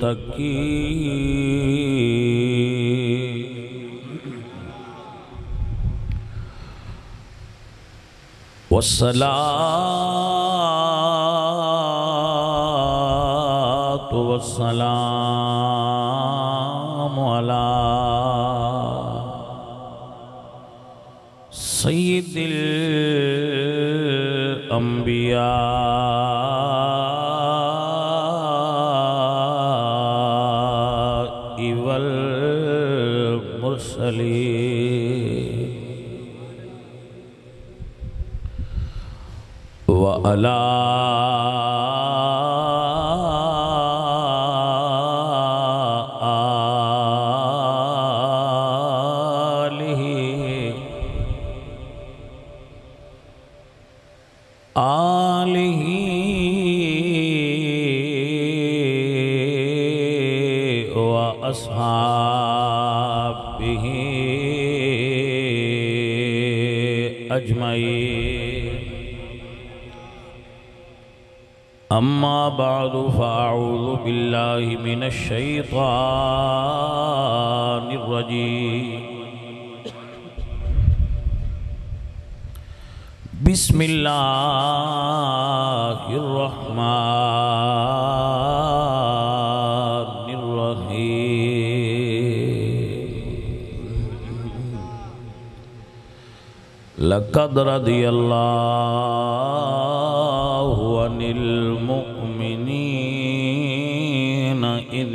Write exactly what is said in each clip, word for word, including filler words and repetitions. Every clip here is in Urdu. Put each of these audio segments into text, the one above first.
المتقين والصلاة والسلام على سید الانبیاء والمرسلین وعلى آلہ وأصحابہ اجمعین اما بعد فاعوذ باللہ من الشیطان الرجیم بسم اللہ الرحمن الرحیم لقد رضی اللہ عن المؤمنین اذ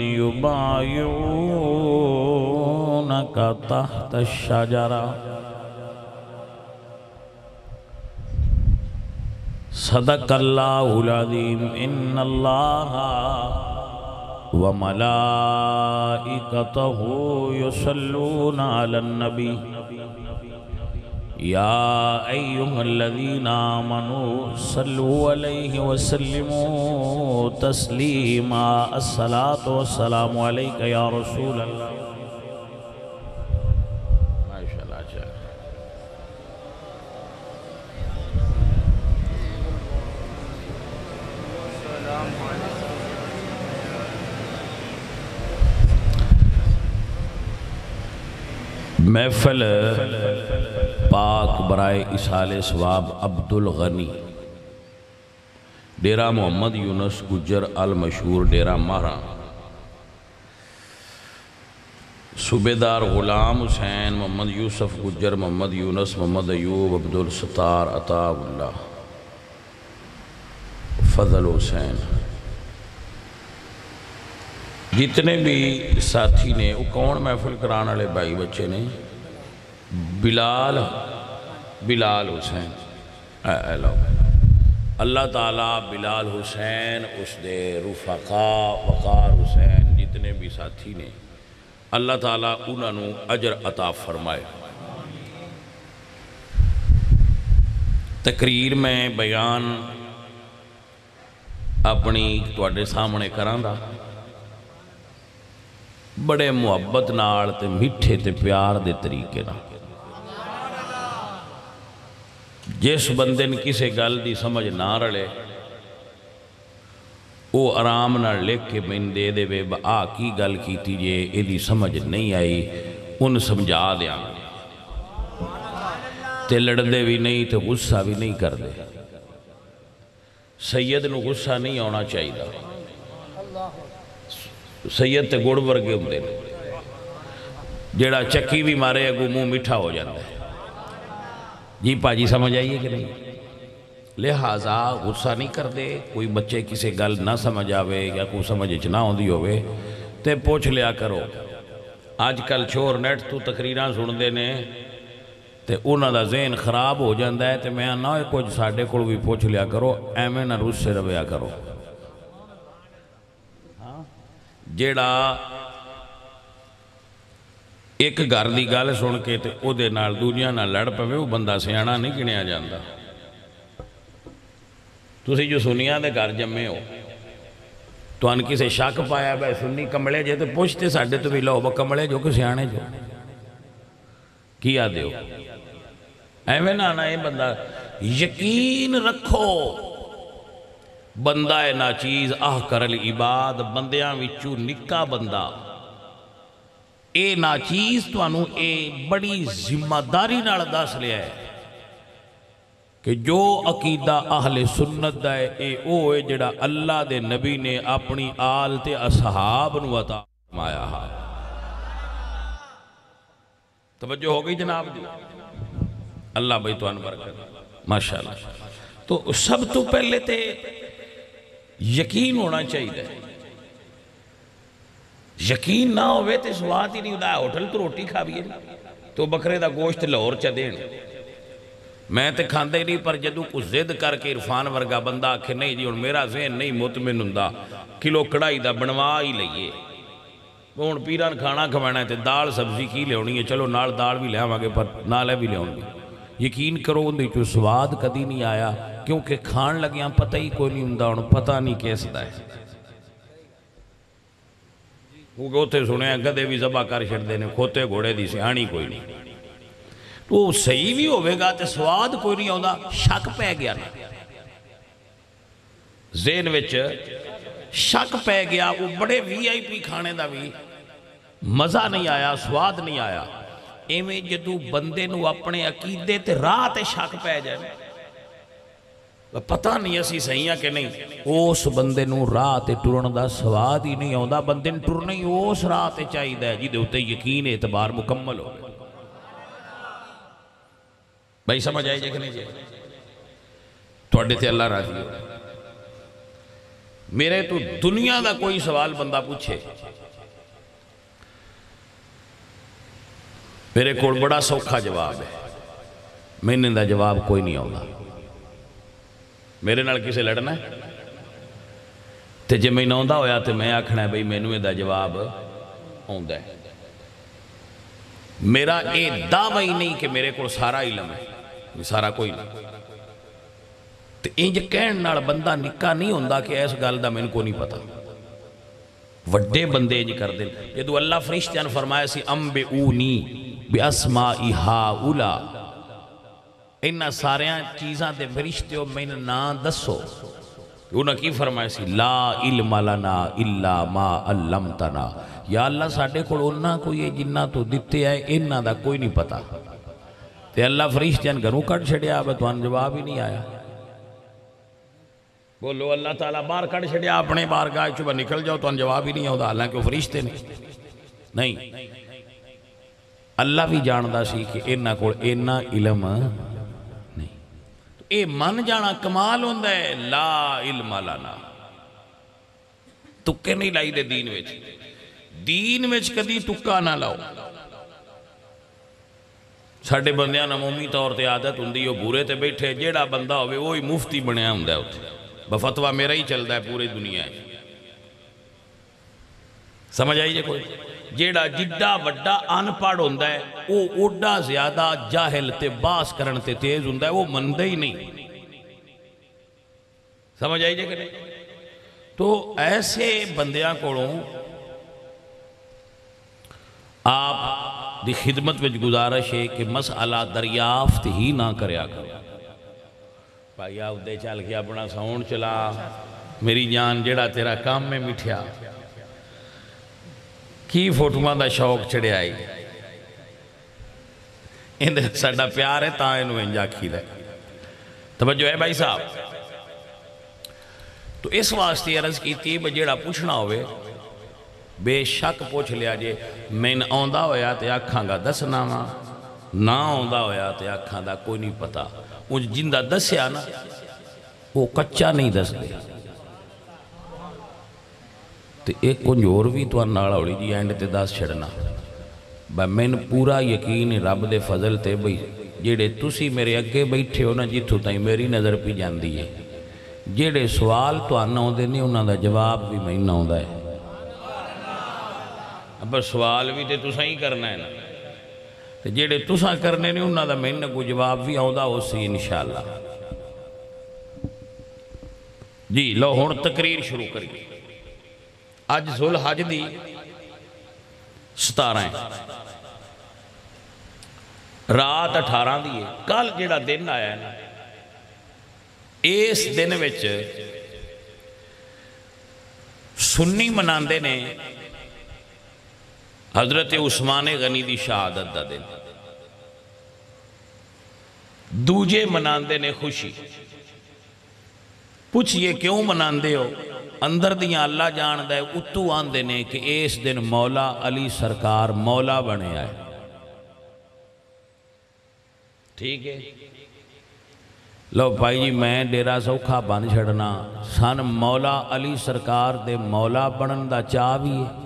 یبایعونک تحت الشجرہ صدق اللہ العظیم ان اللہ وملائکتہ یصلون علی النبی یا ایہا الذین آمنوا صلوا علیہ وسلموا تسلیما الصلاة والسلام علیکہ یا رسول اللہ محفل پاک برائے اصال ثواب عبدالغنی ڈیرہ محمد یونس گجر المشہور ڈیرہ مہرہ صوبیدار غلام حسین محمد یوسف گجر محمد یونس محمد ایوب عبدالستار عطا اللہ فضل حسین جتنے بھی ساتھی نے وہ کون محفل کرانے والے بھائی بچے نے بلال بلال حسین اے لو اللہ تعالیٰ بلال حسین اس دے رفقا وقار حسین جتنے بھی ساتھی نے اللہ تعالیٰ انہوں نے اجر عطا فرمائے تقریر میں بیان اپنی تواڈے سامنے کراندا بڑے محبت نال تے میٹھے تے پیار دے طریقے نال جس بندے نے کسے گل دی سمجھ نہ رلے او آرام نال لکھ کے میں دے دے بے آ کی گل کیتی جے ایدی سمجھ نہیں آئی ان سمجھا دیا تے لڑ دے بھی نہیں تے غصہ بھی نہیں کر دے سید نو غصہ نہیں ہونا چاہیے سید تے گڑ ورگے ہوندے نے جیڑا چکی بھی مارے اگو منہ میٹھا ہو جاتا ہے جی پاجی سمجھ آئیے کہ نہیں لہٰذا غصہ نہیں کر دے کوئی بچے کسی گل نہ سمجھ آوے یا کوئی سمجھ نہ ہوندی ہوئے تے پوچھ لیا کرو آج کل چھوڑ نیٹ تو تقریراں سن دے نے تے انہاں دا ذہن خراب ہو جاندہ ہے تے میں نہ کچھ ساڑھے کو بھی پوچھ لیا کرو ایمیں نہ روس سے رویا کرو جیڑا ایک گھر دی گل سن کے تے او دے نال دنیا نہ لڑ پوے وہ بندہ سیاںا نہیں گنیا جاندا تسی جو سنیا دے گھر جمے ہو تو ان کسے شک پایا بے سنی کمڑے جے تے پوچھتے ساڑھے تو بھی لو با کمڑے جو کہ سیانے جو کیا دیو ایویں نہ آنا یہ بندہ یقین رکھو بندہ ہے ناچیز احقر العباد، بندیاں وچوں نکا بندہ، اے ناچیز تو انہوں اے بڑی ذمہ داری نال دس لیا ہے کہ جو عقیدہ اہل سنت دا ہے اے او ہے جڑا اللہ دے نبی نے اپنی آل تے اصحاب نو عطا فرمایا ہے۔ توجہ ہو گئی جناب جی؟ اللہ بھائی تو ان برکت ماشاءاللہ۔ تو سب تو پہلے تے یقین ہونا چاہیے، یقین نہ ہوئے تے سوات ہی نہیں ہوتا ہے، ہوٹل تو روٹی کھا بھی ہے تو بکرے دا گوشت لاہور چا دین، میں تے کھاندے نہیں، پر جدو کو زد کر کے عرفان ورگا بندہ آکھے نہیں جی اور میرا ذہن نہیں مطمئن ہوندا، کلو کڑائی دا بنوا ہی لئیے، وہ ان پیران کھانا کھوانا ہے تے دال سبزی کی لے ہونی ہے، چلو نال دال بھی لے آواں گے پر نالے بھی لے ہونی ہے۔ یقین کرو اندھی جو سواد کدی نہیں آیا، کیونکہ کھان لگیاں پتہ ہی کوئی نہیں ہوندا، ان پتہ نہیں کیسے دا ہے۔ وہ گوتے سنے ہیں گدے بھی ذبح کر چھڑ دینے، کھوتے گھوڑے دی سیانی کوئی نہیں، تو صحیح بھی ہوئے گا تے سواد کوئی نہیں ہوندا، شک پہ گیا نا ذہن وچ، شک پہ گیا، وہ بڑے وی آئی پی کھانے دا بھی مزہ نہیں آیا، سواد نہیں آیا۔ ایویں جدو بندے نو اپنے عقیدے تے راہ تے شک پہ جائے، پتہ نہیں اسی صحیح ہے کہ نہیں، اس بندے نو راہ تے ٹرن دا سواد ہی نہیں ہوندا، بندے نو ٹرن ہی اس راہ تے چاہیے ہے جی دے ہوتے یقین اعتبار مکمل ہو گئے۔ بھائی سمجھ آئی جے کہ نہیں جائے؟ توڑے تے اللہ راضی ہو، میرے تو دنیا دا کوئی سوال بندہ پوچھے، میرے کوڑ بڑا سوکھا جواب ہے، میں نے دا جواب کوئی نہیں ہوگا، میرے نال کسے لڑنا ہے تے جے میں نہ ہویا تے میں آکھنا ہے بھئی میں نے دا جواب ہوندا ہے۔ میرا اے دعوی نہیں کہ میرے کو سارا علم ہے، سارا کوئی نہیں، تے انج کہن نال بندہ نکا نہیں ہوندا کہ ایس گل دا میں کو نہیں پتا، وڈے بندے انج کر دیں۔ جدو اللہ فرشتیان فرمایا سی انبئونی بِأَسْمَاءِ هَؤُلَاءِ، انہاں ساریاں چیزاں دے فرشتیوں میں نا دسو، انہاں کی فرمایا سی لا علم لنا الا ما علمتنا، یا اللہ ساڑھے کو انہاں کو یہ جنہ تو دیتے آئے انہاں دا کوئی نہیں پتا، تے اللہ فرشتیان گھروں کٹ چھڑیا آبے تو ان جواب ہی نہیں آیا۔ بولو اللہ تعالیٰ بار کٹ چھڑیا اپنے بارگاہ چوبہ نکل جاؤ تو ان جواب ہی نہیں ہوتا، حالانکہ وہ فرشتے نہیں نہیں، اللہ بھی جاندہ سی کہ انہاں کو انہاں علم نہیں، اے من جانا کمال ہوندہ ہے لا علم لنا، تکے نہیں لائی دے دین وچ، دین وچ کدی تکا نہ لاؤ۔ ساڑھے بندیاں نمومی طور تے عادت ہوندی ہو بورے تے بیٹھے جیڑا بندہ ہوئے وہی مفتی بنیا ہوندہ ہے ہوتے، بفتوہ میرا ہی چلتا ہے پورے دنیا ہے، سمجھ آئیے کوئی؟ جیڑا جڈا وڈا ان پڑھ ہوندہ ہے وہ اوڈا زیادہ جاہل تے باس کرن تے تیز ہوندہ ہے، وہ مندہ ہی نہیں، سمجھ آئیے کہ نہیں؟ تو ایسے بندیاں کوڑوں آپ دی خدمت وچ گزارش ہے کہ مسئلہ دریافت ہی نہ کریا کرو، بھائی آؤ دے چال کے اپنا ساؤنڈ چلا، میری جان جیڑا تیرا کام میں مٹھیا، کی فوٹوان دا شوق چڑے آئی، اندھے ساڑھا پیار ہے تاں انہوں انجا کھی دے، توجہ ہے بھائی صاحب؟ تو اس واسطے عرض کی تھی بجیڑا پوچھنا ہوئے بے شک پوچھ لیا جے، میں نہ آندہ ہویا تے آکھاں گا دسنا ماں، نہ آندہ ہویا تے آکھاں دا کوئی نہیں پتا، وہ جندہ دسیا نا وہ کچا نہیں دس دے، تے ایک کنجور بھی تو انہاڑا ہوڑی جی اینڈ تے دس چھڑنا، بھائی میں نے پورا یقین رب دے فضل تے بھئی جیڑے تسی میرے اگے بیٹھے ہو نا جتھو تائیں میری نظر پی جاندی ہے، جیڑے سوال تو آنا ہوں دے نہیں انہاں دا جواب بھی میں نہ ہوں دا ہے، اب سوال بھی تے تسا ہی کرنا ہے نا، جیڑے تسا کرنے نہیں انہاں دا میں نہ کو جواب بھی آؤں دا ہو سی انشاءاللہ۔ جی لو ہون تقریر شروع کریے، آج ذو الحج دی ستارہ ہیں، رات اٹھارہ دی ہے، کل جیڑا دن آیا ہے نا، اس دن وچ سنی مناندے نے حضرت عثمان غنی دی شہادت دا دن، دوجے مناندے نے خوشی۔ پوچھئے کیوں مناندے ہو؟ اندر دیاں اللہ جان دے، اتو آندے نے کہ اس دن مولا علی سرکار مولا بنے آئے۔ ٹھیک ہے، لو بھائی جی میں ڈیرہ سوکھا بن چھڑنا، سن مولا علی سرکار دے مولا بنن دا چاہ بھی ہے۔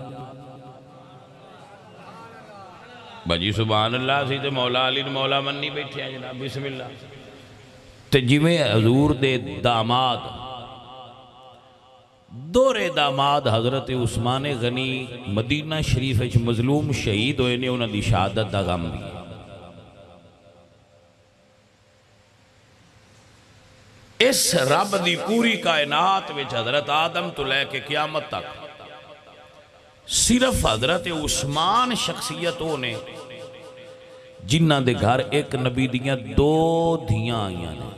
بھائی سبحان اللہ، سی تے مولا علی مولا منی بیٹھے ہیں جناب، بسم اللہ۔ تے جویں حضور دے داماد، دورے داماد حضرت عثمان غنی مدینہ شریف وچ مظلوم شہید ہوئے نے، انہاں دی شہادت دا غم بھی۔ اس رب دی پوری کائنات وچ حضرت آدم تو لے کے قیامت تک صرف حضرت عثمان شخصیت ہونے جنہ دے گھر ایک نبی دیاں دو دھیاں آئیاں نے۔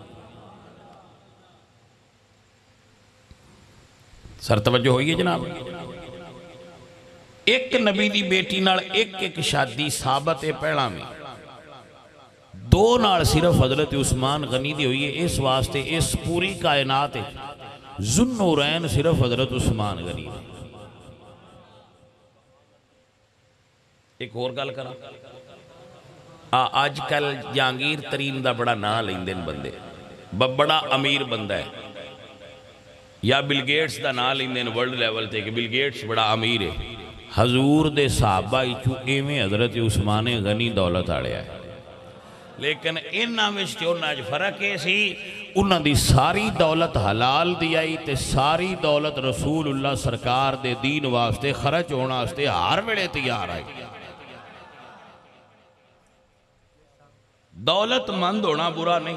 سر توجہ ہوئی ہے جناب؟ ایک نبی دی بیٹی نال ایک ایک شادی ثابت پہلا میں، دو نال صرف حضرت عثمان غنی دی ہوئی ہے۔ اس واسطے اس پوری کائنات ذوالنورین صرف حضرت عثمان غنی دی۔ ایک اور گل کرا، آج کل جہانگیر ترین دا بڑا نا لیندن بندے، بڑا امیر بندہ ہے، یا بل گیٹس دا نا لیندن ورلڈ لیول تے کہ بل گیٹس بڑا امیر ہے۔ حضور دے صحابہ ایچو ایویں حضرت عثمان غنی دولت آڑیا ہے، لیکن انہاں وچ تے انہاں وچ فرق ہے سی، انہاں دی ساری دولت حلال دی آئی تے ساری دولت رسول اللہ سرکار دے دین واسطے خرچ ہونا واسطے ہر ویلے تیار آئی۔ دولت مند ہونا برا نہیں،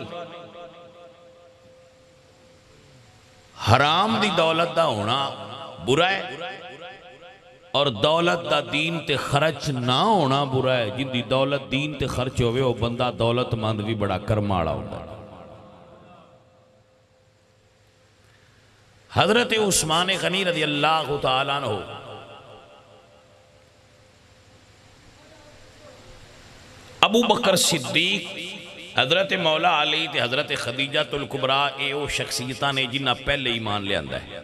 حرام دی دولت دا ہونا برا ہے، اور دولت دا دین تے خرچ نہ ہونا برا ہے۔ جن دی دولت دین تے خرچ ہوئے وہ بندہ دولت مند بھی بڑا کرماڑا ہوتا ہے۔ حضرت عثمان غنی رضی اللہ تعالیٰ عنہ ابو بکر صدیق، حضرت مولا علی تے حضرت خدیجہ الکبریٰ، اے او شخصیتاں نے جنہ پہلے ایمان لے آندہ ہے۔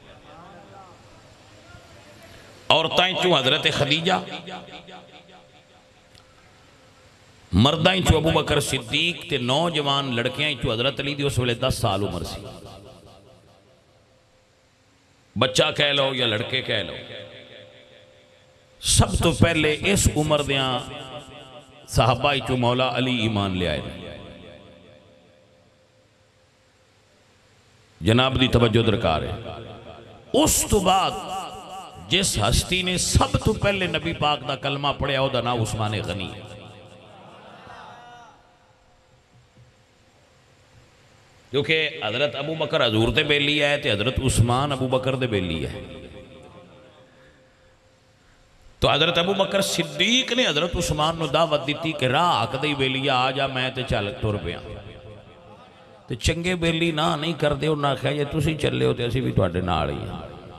عورتائیں چوں حضرت خدیجہ، مردائیں چوں ابو بکر صدیق تے نوجوان لڑکیاں چوں حضرت علی دی اس ویلے دس سال عمر سی۔ بچہ کہہ لو یا لڑکے کہہ لو، سب تو پہلے اس عمر دیاں صحابہ چوں مولا علی ایمان لے آئے۔ جناب دی توجہ درکار ہے۔ اس تو بعد جس ہستی نے سب تو پہلے نبی پاک دا کلمہ پڑھیا، او دا نام عثمان غنی ہے۔ کیونکہ حضرت ابو بکر حضور دے بیلی ہے تے حضرت عثمان ابو بکر دے بیلی ہے، تو حضرت ابو بکر صدیق نے حضرت عثمان نو دعوت دیتی کہ راہ حق دی بیلی آ جا، میں تے چل ٹر پیا۔ تے چنگے بیلی نہ نہیں کر دے، انہاں کہا یہ تسی چلے ہو تے اسی بھی تواڈے نال ہی ہیں۔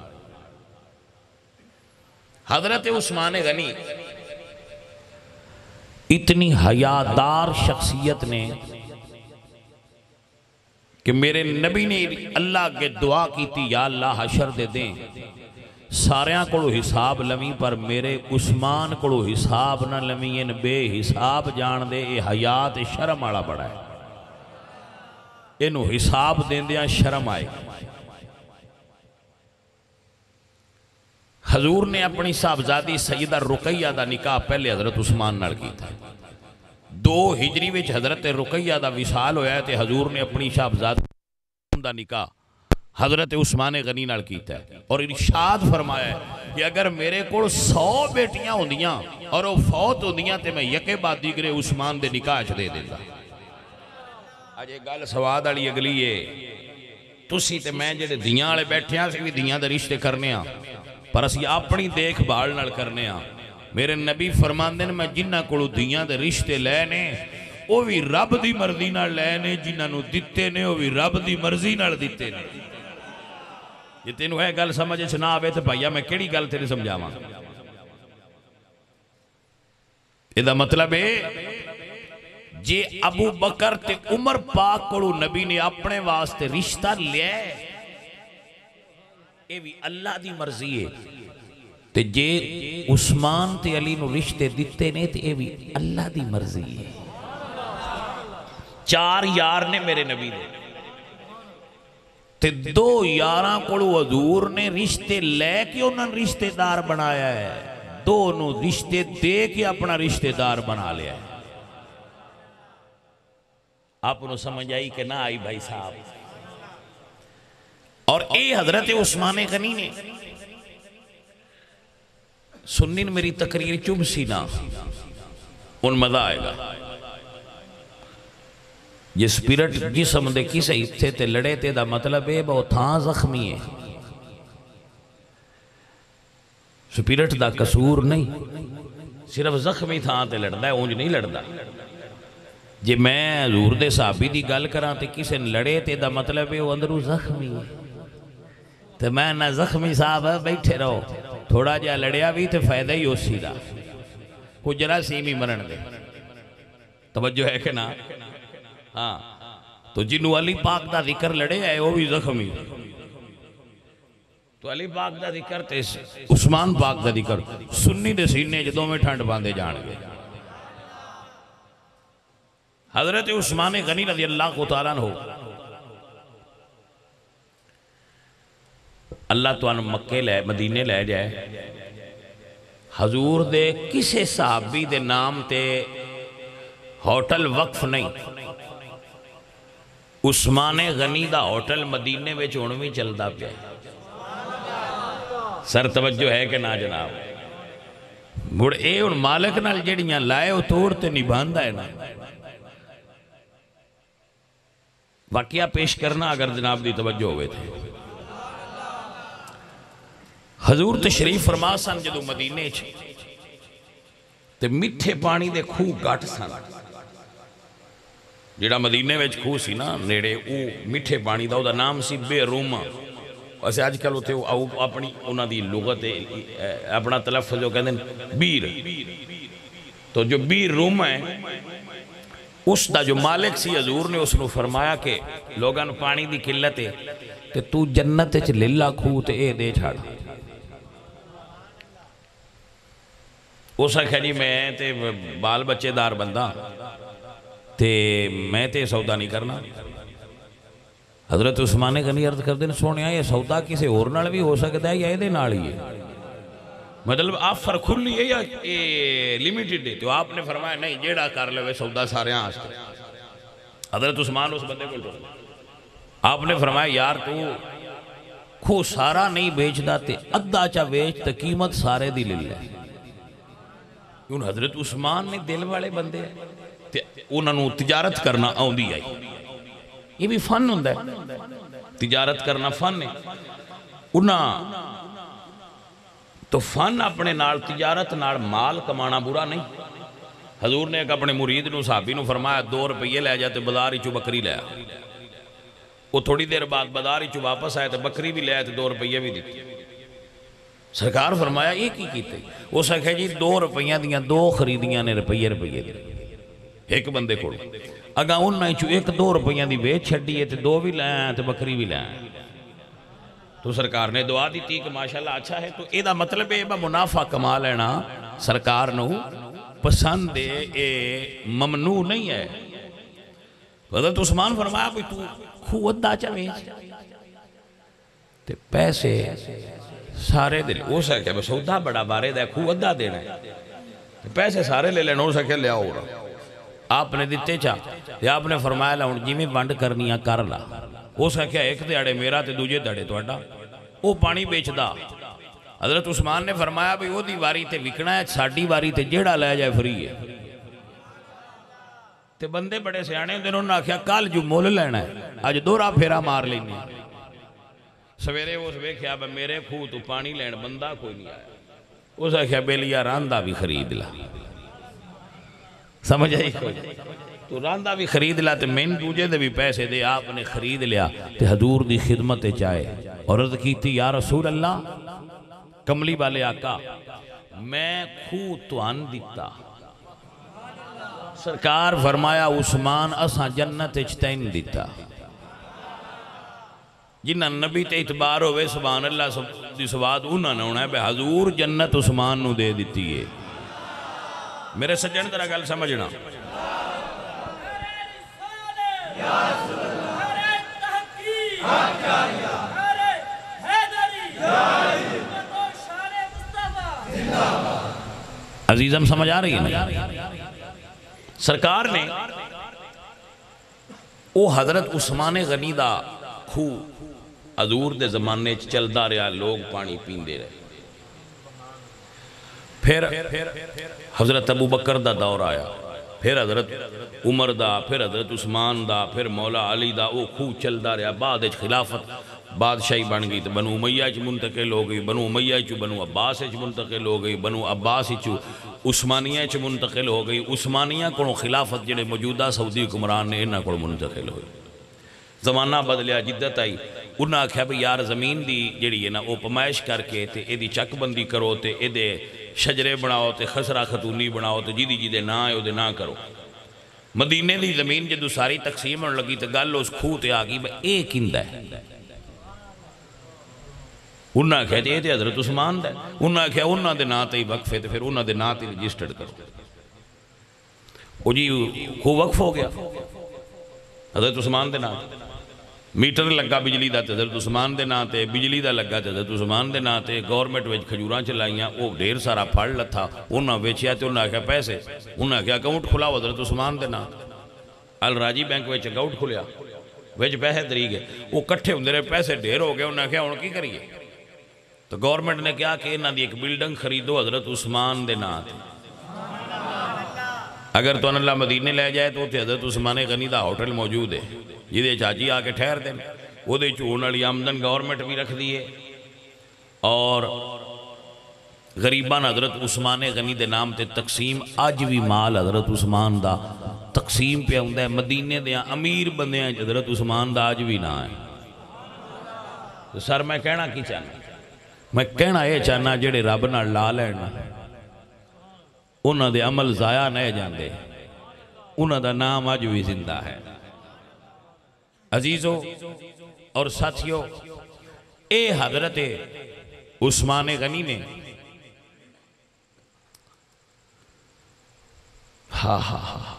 حضرت عثمان غنی اتنی حیادار شخصیت نے کہ میرے نبی نے اللہ کے دعا کی تھی، یا اللہ حشر دے دیں ساریاں کڑو حساب لمی پر میرے عثمان کڑو حساب نہ لمین، بے حساب جان دے، اے حیات شرم آڑا بڑا ہے، انہوں حساب دیں دیا شرم آئے۔ حضور نے اپنی صاحبزادی سیدہ رقیہ دا نکاح پہلے حضرت عثمان نال کی تھا۔ دو ہجری وچ حضرت رقیہ دا وصال ہویا ہے تے حضور نے اپنی صاحبزادی دا نکاح حضرت عثمان غنی نال کیتا ہے، اور ارشاد فرمایا ہے کہ اگر میرے کو سو بیٹیاں ہوندیاں اور وہ فوت ہوندیاں تے میں یکے بعد دیگرے عثمان دے نکاح دے دیتا۔ آج ایک گل سواد والی اگلی ہے، تسی تے میں جڑے دیاں والے بیٹھے ہیں، اسی بھی دیاں دے رشتے کرنے ہاں، پر اسی اپنی دیکھ بھال نال کرنے ہاں۔ میرے نبی فرماندے نے میں جنہ کولو دیاں دے رشتے لینے وہ بھی رب دی مرضی نال لینے، جنہ نو دتے نے وہ بھی رب دی مرضی نال دتے نے۔ جی تینوں ہے گل سمجھے چھنا آوے تو بھائیا میں کیڑی گل تیرے سمجھاواں یہ مطلب ہے جے ابو بکر تے عمر پاک کڑو نبی نے اپنے واسطے رشتہ لیا ہے اے بھی اللہ دی مرضی ہے تے جے عثمان تے علی نو رشتے دیتے نے تے اے بھی اللہ دی مرضی ہے چار یار نے میرے نبی نے تے دو یاراں کڑو حضور نے رشتے لے کے انہوں نے رشتے دار بنایا ہے دو نو رشتے دے کے اپنا رشتے دار بنا لیا ہے آپ انہوں سمجھ آئی کہ نہ آئی بھائی صاحب اور اے حضرت عثمان غنی نے سنین میری تقریر چوب سی نا ان مزہ آئے گا یہ سپیرٹ جسم دے کسے اتھے تے لڑے تے دا مطلب ہے بہت تھاں زخمی ہے سپیرٹ دا قصور نہیں صرف زخمی تھاں تے لڑتا ہے اونج نہیں لڑتا جی میں حضور دے صحابی دی گل کراں تے کسے لڑے تے دا مطلب ہے وہ اندروں زخمی ہے تے میں نہ زخمی صاحب بیٹھے رہو تھوڑا جا لڑیا بھی تے فائدہ ہی ہو سیدھا کچھ جراثیم ہی مرن دے توجہ ہے کہ نا ہاں تو جنہوں علی پاک دا ذکر لڑے آئے وہ بھی زخمی تو علی پاک دا ذکر تے عثمان پاک دا ذکر سنی دے سینے جدوں میں ٹھنڈ باندے جان گے حضرت عثمان غنی رضی اللہ تعالیٰ عنہ اللہ تو انہوں مکے لے مدینے لے جائے حضور دے کسے صحابی دے نام تے ہوٹل وقف نہیں عثمان غنی دا ہوٹل مدینے میں چونوی چلدا پیا سر توجہ ہے کہ نا جناب گوڑ اے ان مالک نال جڑیاں لائے وہ توڑتے نہیں باندھا ہے نا واقعہ پیش کرنا اگر جناب دی توجہ ہوئے تھے حضور تشریف فرما سن جدو مدینے چھے تے مٹھے پانی دے خوہ گھٹ سن جڑا مدینے ویچ خوہ سی نا نیڑے او مٹھے پانی دا دا نام سی بے روما ویسے آج کل ہوتے اپنی انہاں دی لغت اپنا تلفظ جو کہتے ہیں بیر تو جو بیر روما ہے اس دا جو مالک سی حضور نے اس نے فرمایا کہ لوگاں پانی دی قلت ہے تے تو جنت چ للہ خوہ تے اے دے چھاڑ اس آخیا جی میں تے بال بچے دار بندہ تے میں تے سودا نہیں کرنا حضرت عثمان غنی عرض کر دیں سونے یہ سودا کسے اور نال بھی ہو سکتا ہے یا یہ دے نال ہی ہے مطلب آفر کھلی ہے یا لیمیٹڈ ہے تو آپ نے فرمایا نہیں جیڑا کر لے سودا سارے ہاں آستے حضرت عثمان اس بندے کو لے آپ نے فرمایا یار تو کھو سارا نہیں بیچ دا تے ادھا چا بیچ تے قیمت سارے دی لے لے ان حضرت عثمان نے دل والے بندے ہیں انہوں نے تجارت کرنا آؤں دی آئی یہ بھی فن ہوندہ ہے تجارت کرنا فن ہے انہاں تو فن اپنے نال تجارت نال مال کمانا برا نہیں حضور نے ایک اپنے مرید نو صحابی نو فرمایا دو روپیے لے جاتے بازار چو بکری لے وہ تھوڑی دیر بعد بازار چو واپس آئے تو بکری بھی لے آئے تو دو روپیے بھی دیتی سرکار فرمایا یہ کی کیتے وہ سکھے جی دو روپیاں دیاں دو خریدیاں نے روپیے روپیے دی ایک بندے کو اگا انہیں چو ایک دو روپیاں دی بیچ چھڑی ہے تو دو بھی لے آئے تو بکری بھی لے آئے تو سرکار نے دعا دیتی کہ ماشاءاللہ اچھا ہے تو یہ دا مطلب ہے با منافع کما لینا سرکار نو پسند ہے اے ممنوع نہیں ہے حضرت عثمان فرمایا کوئی تو خوت دا چاہیے تے پیسے سارے دل ہو سکے بس سودا بڑا بارے دے خوت دا دینا ہے پیسے سارے لے لینا ہو سکے لیا ہو رہا آپ نے دیتے چاہ یا آپ نے فرمایا لہن جی میں بانڈ کرنیاں کر لا ہو سکے ایک دیڑے میرا تے دوجے دیڑے تو اڈا وہ پانی بیچ دا حضرت عثمان نے فرمایا بھی وہ دی واری تے وکنا ہے ساڑی واری تے جیڑا لے جائے فری ہے تے بندے بڑے سیانے ہوں انہوں نے آکھیا کال جو مول لینا ہے آج دورہ پھیرا مار لینی سویرے وہ سوے کیا میرے خوہ تو پانی لین بندہ کوئی نہیں آیا اس آکھیا بیلیا راندہ بھی خرید لا سمجھ آئی کوئی تو راندہ بھی خرید لا تے میں دوجے دے بھی پیسے دے آپ نے خرید لیا تے حضور دی خدمت چاہے اور عرض کی تھی یا رسول اللہ کملی والے آقا میں خو توان دیتا سرکار فرمایا عثمان اساں جنت اچتین دیتا جنہ نبی تے اعتبار ہوئے سبحان اللہ دی سواد انہاں نے ہونا ہے بے حضور جنت عثمان نو دے دیتی ہے میرے سجن طرح گل سمجھنا عزیزم سمجھ آ رہی ہے سرکار نے او حضرت عثمان غنی دا خو حضور دے زمانے چلدا رہا لوگ پانی پیندے رہے پھر حضرت ابو بکر دا دور آیا پھر حضرت عمر دا پھر حضرت عثمان دا پھر مولا علی دا او خو چلدا رہا بعد اچ خلافت بادشاہی بن گئی تو بنو امیہ چ منتقل ہو گئی بنو امیہ چ بنو عباس چ منتقل ہو گئی بنو عباس چ عثمانیہ چ منتقل ہو گئی عثمانیہ کو خلافت جڑے موجودہ سعودی حکمران نے انہاں کو منتقل ہوئی زمانہ بدلیا جدت آئی انہاں آکھیا بھی یار زمین دی جڑی ہے نا وہ پمائش کر کے تے اے دی چک بندی کرو تے اے دے شجرے بناؤ تے خسرہ خطونی بناؤ تے جیدی جیدے نہ آئے دے نہ کرو مدینے دی زمین جدو ساری تقسیم ہونے لگی تے گل اس کھو تے آگئی بھئی اے کندہ ہے انہاں کہتے ہیں یہ حضرت عثمان دا ہے انہاں کہتے ہیں انہاں دے ناتے ہی وقفے تھے پھر انہاں دے ناتے ہی رجسٹرڈ کرو وہ جی کو وقف ہو گیا حضرت عثمان دے ناتے میٹر لگا بجلی دا تے حضرت عثمان دے ناتے بجلی دا لگا تے حضرت عثمان دے ناتے گورنمنٹ ویچ کھجوراں چلائیاں وہ ڈھیر سارا پھڑ لتھا انہاں ویچیا تے انہاں کہا پیسے انہاں کہا اکاؤنٹ کھلا حضرت عثمان دے ناتے الراجی بینک ویچ اکاؤنٹ کھلیا ویچ پیسے دری گئے وہ کٹھے ہوں دے پیسے ڈھیر ہو گئے انہاں کہا انہاں کی کریے تو گورنمنٹ نے کیا کہ انہاں دی ایک بلڈنگ خریدو حضرت عثمان دے ناتے اگر تو اللہ مدینے لے جائے تو حضرت عثمان غنی دا ہوٹل موجود ہے جیدے چاچی آکے ٹھہر دیں وہ دے چون علی آمدن گورنمنٹ بھی رکھ دیئے اور غریبان حضرت عثمان غنی دے نام تے تقسیم آج بھی مال حضرت عثمان دا تقسیم پہ ہوندہ ہے مدینے دیا امیر بندے ہیں حضرت عثمان دا آج بھی نہ ہے سر میں کہنا کی چاہنا میں کہنا یہ چاہنا جڑے رب نہ لا لینا انہاں دے عمل ضائع نہیں جاندے انہاں دا نام آج بھی زندہ ہے عزیزو اور ساتھیو اے حضرت عثمان غنی نے ہاں ہاں ہاں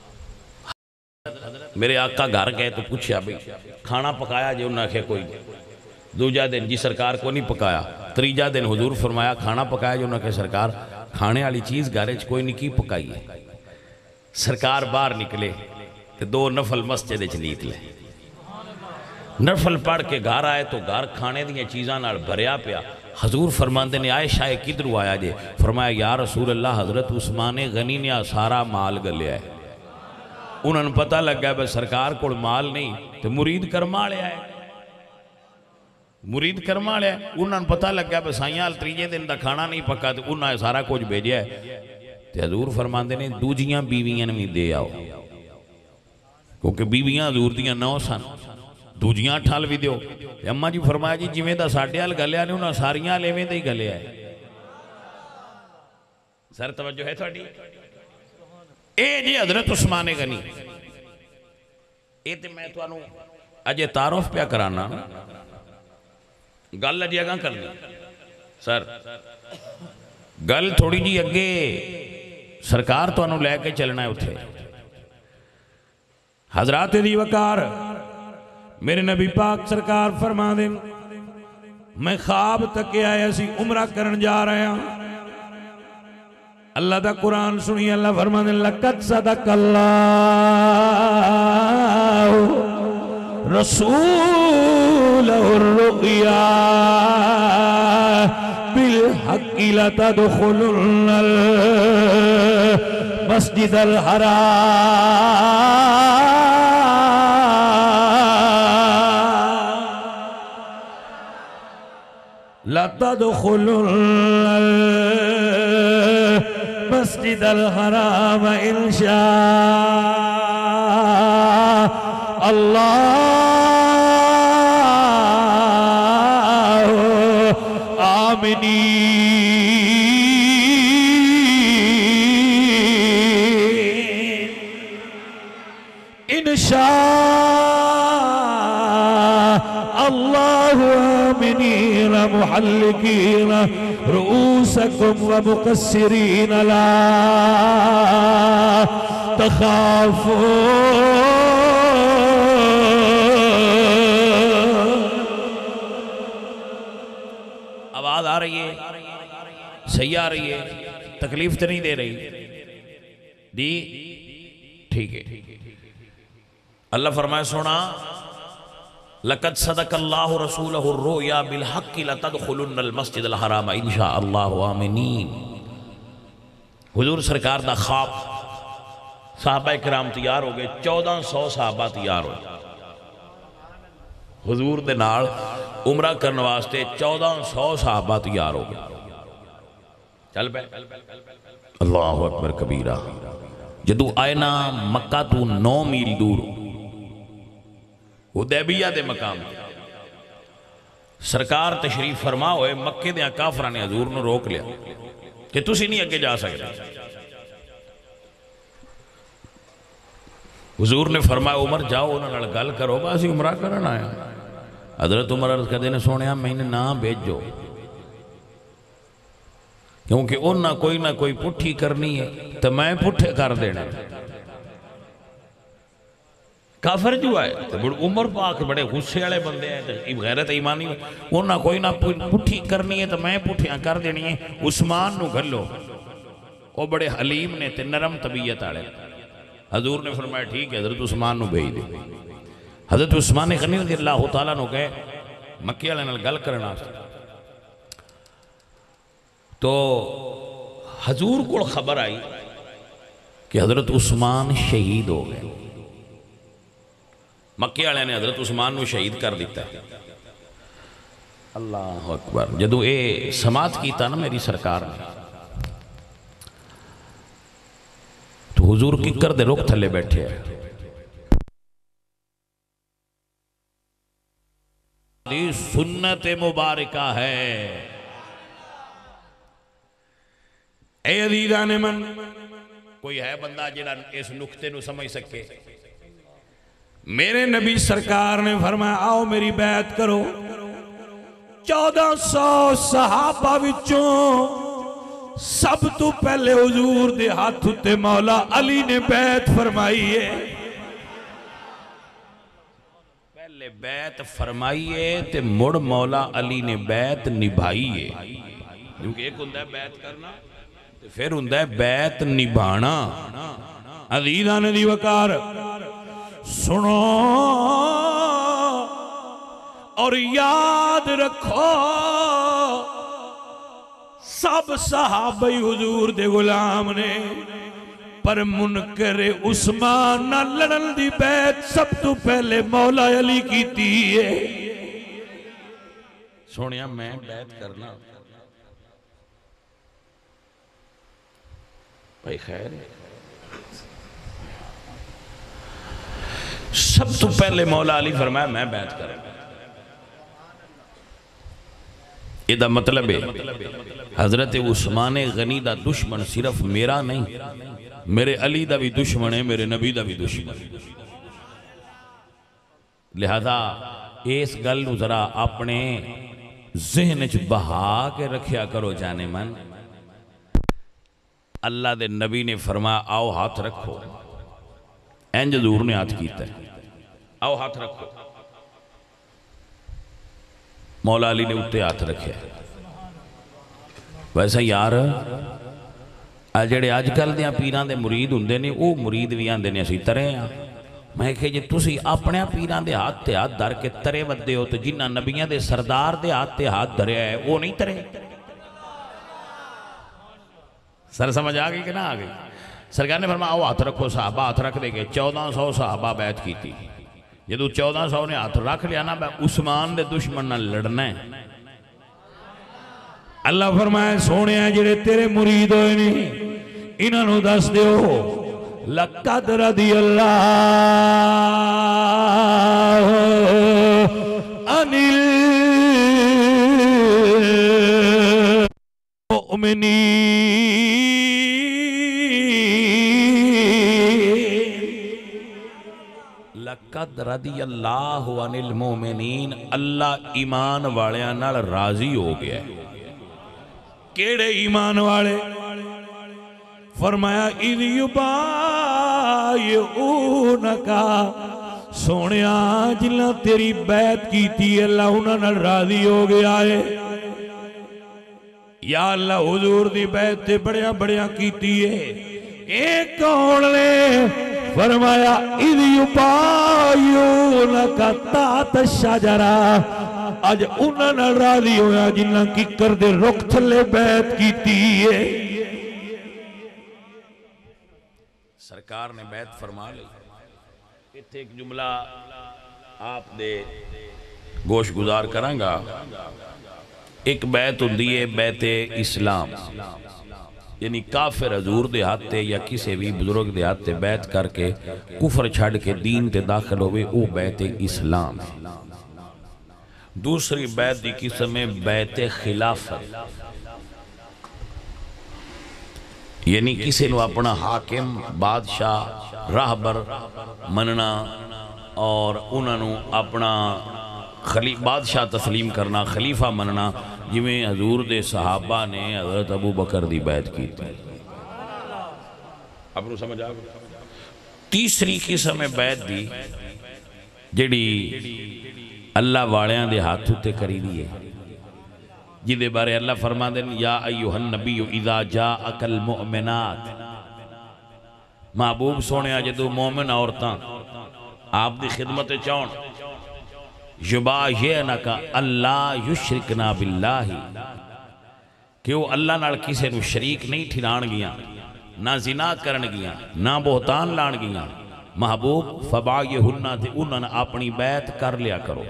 میرے آقا گھر گئے تو پوچھیا بھی کھانا پکایا جو انہاں کہے کوئی دوجہ دن جی سرکار کو نہیں پکایا تریجہ دن حضور فرمایا کھانا پکایا جو انہاں کہے سرکار کھانے والی چیز گھرے کوئی نہیں کی پکائی ہے سرکار باہر نکلے کہ دو نفل مسجد چلیت لے نفل پڑھ کے گھر آئے تو گھر کھانے دیا چیزاں نال بھریا پیا حضور فرماندے نے عائشہ کدھرو آیا جے فرمایا یا رسول اللہ حضرت عثمان غنی نے سارا مال گلیا ہے انہوں نے پتہ لگ گیا بے سرکار کو مال نہیں تو مرید کرما لیا ہے مرید کرما لیا ہے انہوں نے پتہ لگ گیا بے سائیاں تریجے دن دا کھانا نہیں پکا تو انہوں نے سارا کچھ بھیجیا ہے تو حضور فرماندے نے دوجیاں بیویاں نے دے آؤ کیونکہ بیویاں حضور دیاں نو سن دوجیاں ٹھال بھی دیو اممہ جی فرمایا جی جی میں دا ساڑھے آل گلیا نے انہاں ساریاں لے میں دا ہی گلیا ہے سر توجہ ہے تھوڑی اے جی حضرت عثمان غنی اے تے میں تو انہوں اجے تعارف پیا کرانا گل لجی اگاں کرنی سر گل تھوڑی جی اگے سرکار تو انہوں لے کے چلنا ہے اتھے حضرات دی وقار میرے نبی پاک سرکار فرما دیں میں خواب تک آیا سی عمرہ کرن جا رہا ہوں اللہ دا قرآن سنی اللہ فرما دیں لَقَدْ صَدَقَ اللَّهُ رَسُولَهُ الرُّؤْيَا بِالْحَقِّ لَتَدْخُلُنَّ الْمَسْجِدَ الْحَرَامَ لَتَدْخُلُنَّ الْمَسْجِدَ الْحَرَامَ إِنْ شَاءَ اللَّهُ محلقین رؤوسکم ومقصرین لا تخافون. آواز آ رہی ہے؟ صحیح آ رہی ہے؟ تکلیف تو نہیں دے رہی؟ دی ٹھیک ہے. اللہ فرمائے سونا لَقَدْ صَدَقَ اللَّهُ رَسُولَهُ الرُّؤْيَا بِالْحَقِّ لَتَدْخُلُنَّ الْمَسْجِدَ الْحَرَامَ إِنْ شَاءَ اللَّهُ آمِنِينَ. حضور سرکار دا خواب، صحابہ کرام تیار ہو گئے، چودہ سو صحابہ تیار ہو گئے حضور دے نال عمرہ کرنے واسطے. چودہ سو صحابہ تیار ہو گئے. چل پہ اللہ اکبر کبیرہ. جدو آئے نا مکہ تو نو میل دور حدیبیہ دے مقام سرکار تشریف فرما ہوئے. مکے دے کافراں نے حضور نو روک لیا کہ تسی نہیں اگے جا سکتے. حضور نے فرمایا عمر جاؤ انہاں نال گل کرو باسی عمرہ کرنا آیا. حضرت عمر عرض کہتے ہیں سونیا میں نے نہ بھیجو کیونکہ انہاں کوئی نہ کوئی پٹھی کرنی ہے تو میں پٹھے کر دینا. کافر جو آئے عمر پاک بڑے غصے والے بندے ہیں غیرت ایمانی انہاں کوئی نہ پٹھی کرنی ہے تو میں پٹھیاں کر دینی ہے. عثمان نو گھلو وہ بڑے حلیم نے تے نرم طبیعت آڑے. حضور نے فرمایا ٹھیک ہے حضرت عثمان نو بھیج دے. حضرت عثمان غنی رضی اللہ تعالیٰ نو گئے مکی والے نال گل کرنا تو حضور کو خبر آئی کہ حضرت عثمان شہید ہو گئے. مکی والے نے حضرت عثمان نو شہید کر دیتا ہے. اللہ اکبر. جدو اے سماعت کیتا نا میری سرکار نے تو حضور ککر دے رخ تھلے بیٹھے ہیں. سنت مبارکہ ہے. اے عزیزان من کوئی ہے بندہ جنہاں اس نکتے نو سمجھ سکے؟ میرے نبی سرکار نے فرمایا آؤ میری بیعت کرو. چودہ سو صحابہ وچوں سب تو پہلے حضور دے ہاتھ تے مولا علی نے بیعت فرمائی ہے. پہلے بیعت فرمائی ہے تے مڑ مولا علی نے بیعت نبھائی ہے. کیونکہ ایک ہوندہ ہے بیعت کرنا پھر ہوندہ ہے بیعت نبھانا. عزیزان دی وقار سنو اور یاد رکھو سب صحابہ حضور دے غلام نے پر منکر عثمان نہ لڑن دی بیعت سب تو پہلے مولا علی کی ہے. سونیا میں بیعت کرنا بھائی خیر سب تو پہلے مولا علی فرمایا میں بیعت کروں. یہ دا مطلب ہے حضرت عثمان غنی دا دشمن صرف میرا نہیں میرے علی دا بھی دشمن ہے میرے نبی دا بھی دشمن. لہذا اس گل نو ذرا اپنے ذہن چ بہا کے رکھیا کرو جانے من. اللہ دے نبی نے فرمایا آؤ ہاتھ رکھو. اینج حضور نے ہاتھ کیتا ہے آؤ ہاتھ رکھو. مولا علی نے اتے ہاتھ رکھے. ویسا یار جڑے آج کل دیاں پیران دے مرید ہوندے نے او مرید بھی آندے نے اسی ترے ہیں. میں کہ جی تسی اپنے پیران دے ہاتھ تے ہاتھ در کے ترے ودے ہو تو جنہ نبیاں دے سردار دے ہاتھ تے ہاتھ دریا ہے وہ نہیں ترے. سر سمجھ آگئی کہ نہ آگئی؟ سرکار نے فرمایا آؤ ہاتھ رکھو. صحابہ ہاتھ رکھ دے گئے. چودہ سو صحابہ بیعت کی تھی. جدو چودہ سو نے ہاتھ رکھ لیا نا عثمان دے دشمن نہ لڑنا ہے. اللہ فرمائے سونے ہیں جڑے تیرے مرید ہوئے نہیں انہوں نے دس دیو لَقَدْ رَضِيَ اللَّهُ عَنِ الْمُؤْمِنِينَ لقد رضی اللہ عن المومنین، اللہ ایمان والیاں نال راضی ہو گیا ہے۔ کیڑے ایمان والے؟ فرمایا اذ یبایعونکا، سونیا جنہ تیری بیعت کی تھی اللہ انہاں نال راضی ہو گیا ہے۔ یا اللہ حضور دی بیعت تے بڑیاں بڑیاں کیتی ہے، ایک کون لے؟ فرمایا اذ یبایعونکا تحت الشجرہ، آج انہاں نال راضی ہویا جنہاں کی کر دے رخ تھلے بیعت کیتی ہے۔ سرکار نے بیعت فرما لی۔ اتھے ایک جملہ آپ دے گوش گزار کروں گا۔ ایک بیعت ہوندی ہے بیعت اسلام، یعنی کافر حضور دے ہاتھے یا کسی بھی بزرگ دے ہاتھے بیعت کر کے کفر چھڑ کے دین تے داخل ہوئے، وہ بیعت اسلام ہے۔ دوسری بیعت دی قسم ہے بیعت خلافت، یعنی کسی نو اپنا حاکم، بادشاہ، راہبر مننا اور انہوں نے اپنا بادشاہ تسلیم کرنا، خلیفہ مننا، جویں حضور دے صحابہ نے حضرت ابو بکر دی بیعت کی تھی۔ اب نو سمجھ آگا۔ تیسری قسم ہے بیعت دی جڑی اللہ والیاں دے ہاتھوں تے کری دیئے، جدے بارے اللہ فرما دیں یا ایوہ النبی اذا جاءک المؤمنات، محبوب سونے جدو مومن عورتاں آپ دی خدمت چاہن، یبایعنکا اللہ یشرکنا باللہ، کہ وہ اللہ نال کسے نو شریک نہیں ٹھران گیاں، نہ زنا کرن گیاں، نہ بہتان لان گیاں، محبوب فبایہنہ تھے انہوں نے اپنی بیعت کر لیا کرو۔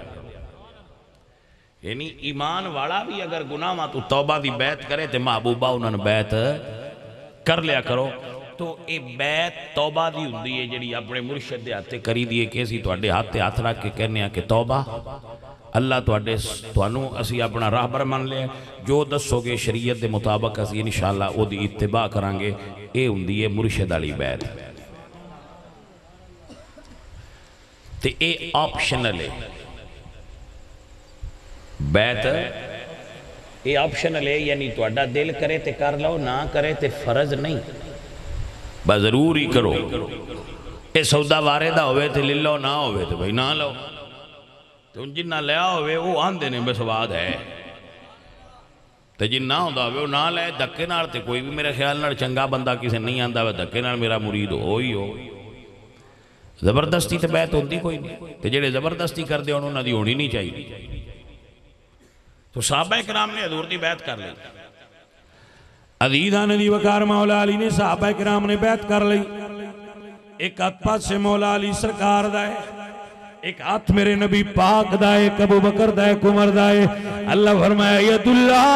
یعنی ایمان والا بھی اگر گناہ ماں تو توبہ دی بیعت کرے تے محبوبہ انہوں نے بیعت کر لیا کرو۔ تو اے بیعت توبہ دی ہوندی ہے جڑی اپنے مرشد دے ہاتھے کری دیئے کیسی تو اڈے ہاتھے ہاتھ رکھ کے کہنے ہیں کہ توبہ اللہ تو اڈے توانوں اسی اپنا راہبر مان لے، جو دسو گے شریعت دے مطابق اسی انشاءاللہ او دی اتباع کرانگے، اے ہوندی ہے مرشد علی بیعت۔ تے اے آپشنل ہے بیعت، اے آپشنل ہے، یعنی تو اڈا دل کرے تے کر لو، نہ کرے تے فرض نہیں، بس ضرور ہی کرو۔ اے سودا واردہ ہوئے تے للو، نہ ہوئے تے بھئی نہ لو، تو جنہ لیا ہوئے وہ آن دینے بس وعد ہے، تے جن نہ ہوندہ ہوئے وہ نہ لے دکے نال، تے کوئی بھی میرے خیال نال چنگا بندہ کسے نہیں آندہ ہوئے دکے نال میرا مرید ہو ہی ہو۔ زبردستی تے بیعت ہوندی کوئی نہیں، تے جڑے زبردستی کر دے انہوں نے دی ہونی نہیں چاہیے۔ تو صحابہ کرام نے حضور دی بیعت کر لی، عزیزان علی وقار مولا علی نے صحابہ کرام نے بیعت کر لی۔ ایک ہاتھ پاس سے مولا علی سرکار دائے، ایک ہاتھ میرے نبی پاک دائے، ایک ابو بکر دائے، ایک عمر دائے۔ اللہ فرمایا ید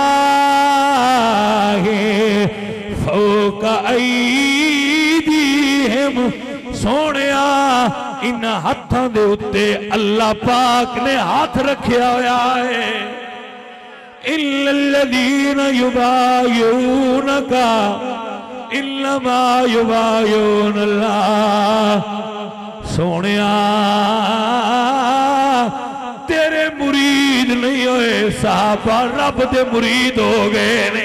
اللہ فوق ایدیہم، سونیا ان ہاتھاں دے اتے اللہ پاک نے ہاتھ رکھیا ہویا ہے۔ إِلَّا الَّذِينَ يُبَايُونَكَ إِنَّمَا يُبَايُونَ اللَّهَ، سونیا تیرے مرید نہیں ہوئے، صحابہ رب دے مرید ہو گئے نے۔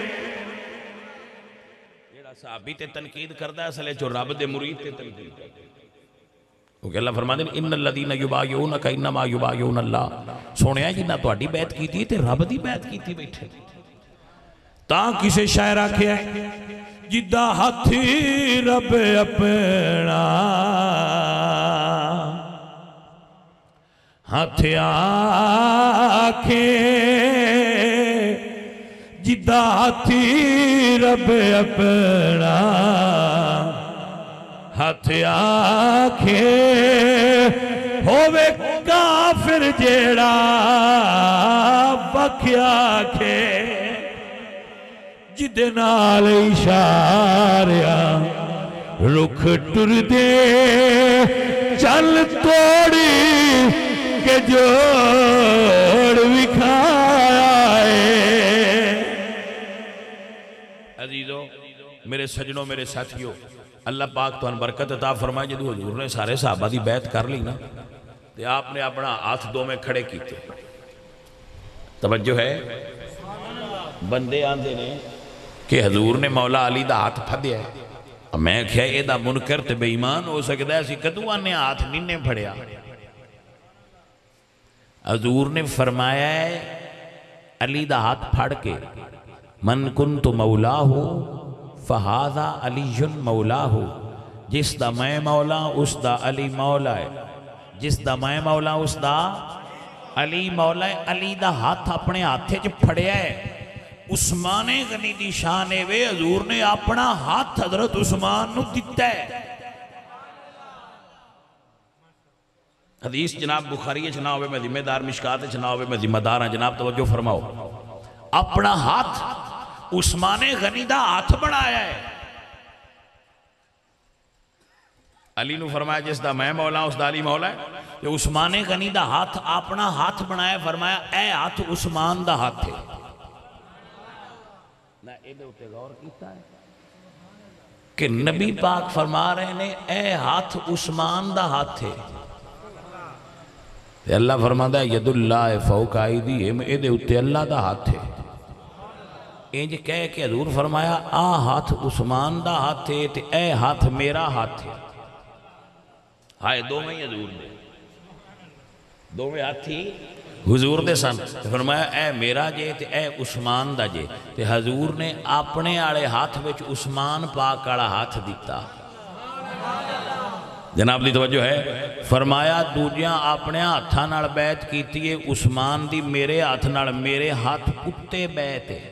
جیڑا صحابی تے تنقید کردہ ہے اصلے جو رب دے مرید تے تنقید کردہ ہے، کیونکہ اللہ فرما دیں ان الذین یبایعونک انما یبایعون اللہ، سونے جنہ تو اڈی بیعت کی تھی تے رب دی بیعت کی تھی بیٹھے۔ تاں کسے شاعر آکھے ہے جدہ ہاتھی رب اپنا ہاتھ آکھے، جدہ ہاتھی رب اپنا ہاتھ آکھے، ہووے کافر جیڑا بکھ آکھے، جدے نال اشاریا رکھ ٹر دے چل توڑی کے جوڑ وکھایا ہے۔ عزیزو میرے سجنوں میرے ساتھیوں اللہ پاک تو ان برکت عطا فرمائے جدو حضور نے سارے صحابہ دی بیعت کر لی نا تو آپ نے اپنا ہاتھ دو میں کھڑے کیتے توجہ ہے بندے آندے نے کہ حضور نے مولا علی دا ہاتھ پھدیا ہے میں کہا یہ دا منکر تے بے ایمان ہو سکتا ہے اسی کدو آنے ہاتھ نینے پھڑیا حضور نے فرمایا ہے علی دا ہاتھ پھڑ کے من کنت مولا ہو فہذا علی مولا ہو جس دا میں مولا اس دا علی مولا ہے جس دا میں مولا اس دا علی مولا ہے علی دا ہاتھ اپنے ہاتھے جو پھڑیا ہے عثمان غنی دی شان وے حضور نے اپنا ہاتھ حضرت عثمان نو دیتا ہے حدیث جناب بخاری جناب میں ذمہ دار مشکات جناب میں ذمہ دار ہیں جناب توجہ فرماؤ اپنا ہاتھ عثمان غنی دا ہاتھ بنایا ہے علی نو فرمایا جس دا میں مولا اس دا علی مولا ہے کہ عثمان غنی دا ہاتھ اپنا ہاتھ بنایا فرمایا اے ہاتھ عثمان دا ہاتھ ہے غور کیتا ہے کہ نبی پاک فرما رہے نے اے ہاتھ عثمان دا ہاتھ ہے اللہ فرماتا ہے ید اللہ فوق ایدیہم اے دے اتے اللہ دا ہاتھ ہے انج کہہ کہ حضور فرمایا آ ہاتھ عثمان دا ہاتھ ہے تے اے ہاتھ میرا ہاتھ ہے ہائے دو میں حضور دے دو میں ہاتھ تھی حضور دے سن فرمایا اے میرا جے تے اے عثمان دا جے تے حضور نے اپنے آڑے ہاتھ وچ عثمان پاک آڑا ہاتھ دیتا جناب دی توجہ ہے فرمایا دوجیاں اپنے ہاتھاں نال بیعت کیتی ہے عثمان دی میرے ہاتھ نال میرے ہاتھ کتے بیعت ہے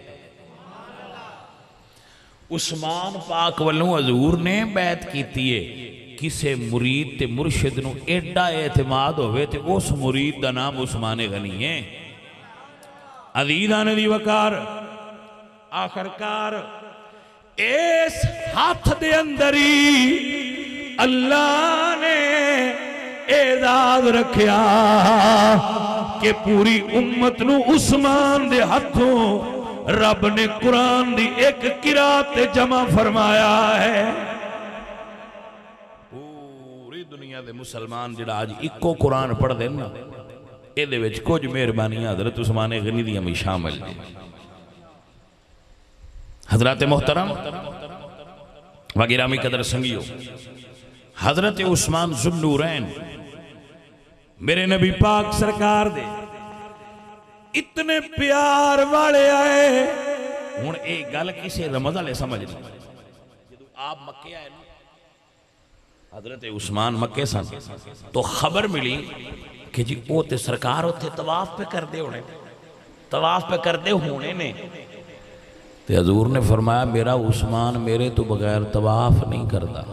عثمان پاک والوں حضور نے بیعت کیتی ہے کسے مرید تے مرشد نو ایڈا اعتماد ہوئے تے اس مرید دا نام عثمان غنی ہے عزیزان دی وقار آخرکار اس ہاتھ دے اندری اللہ نے اعزاز رکھیا کہ پوری امت نو عثمان دے ہاتھوں رب نے قرآن دی ایک قرات جمع فرمایا ہے پوری دنیا دے مسلمان جڑا آج اکو قرآن پڑھ دینا اے دے وچ کچھ مہربانی حضرت عثمان غنی دی ہمیں شامل دے حضرات محترم وگرامی قدر سنگیو حضرت عثمان ذوالنورین میرے نبی پاک سرکار دے اتنے پیار والے آئے ہون ایک گل کسے رمضان لے سمجھ لیں جدو آپ مکے آئے نا حضرت عثمان مکے سن تو خبر ملی کہ جی او تے سرکار ہوتے طواف پہ کر دے ہونے طواف پہ کر دے ہونے نے تے حضور نے فرمایا میرا عثمان میرے تو بغیر طواف نہیں کرتا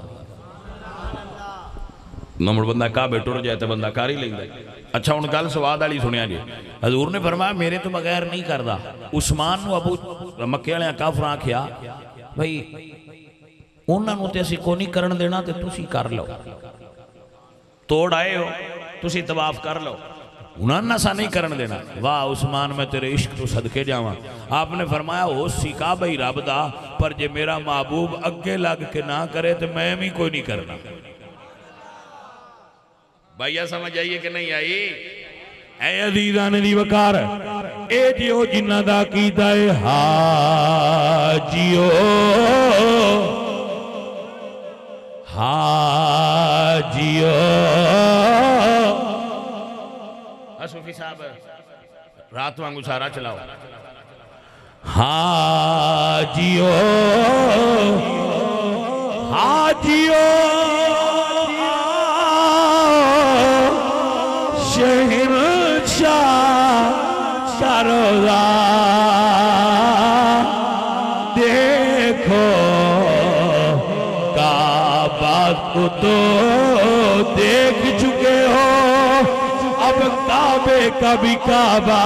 نمبر بندہ کعبے ٹر جائے تو بندہ کاری لیں گا اچھا ان گل سواد والی سنیا جی حضور نے فرمایا میرے تو بغیر نہیں کردا عثمان نو ابو مکے والے کافر آکھیا بھائی انہاں نو تے اسی کو نہیں کرن دینا تے تسی کر لو توڑ آئے ہو تسی طواف کر لو انہاں نہ سا نہیں کرن دینا واہ عثمان میں تیرے عشق تو صدقے جاواں آپ نے فرمایا ہو سکا بھائی رب دا پر جے میرا محبوب اگے لگ کے نہ کرے تو میں بھی کوئی نہیں کرنا بھائیہ سمجھ آئیے کہ نہیں آئی اے عزیزان دی وقار اے جیو جنہ دا کیتا ہے حاجیو حاجیو صوفی صاحب رات وانگو سارا چلاؤ حاجیو حاجیو روزہ دیکھو کعبہ کو تو دیکھ چکے ہو اب کعبے کا بھی کعبہ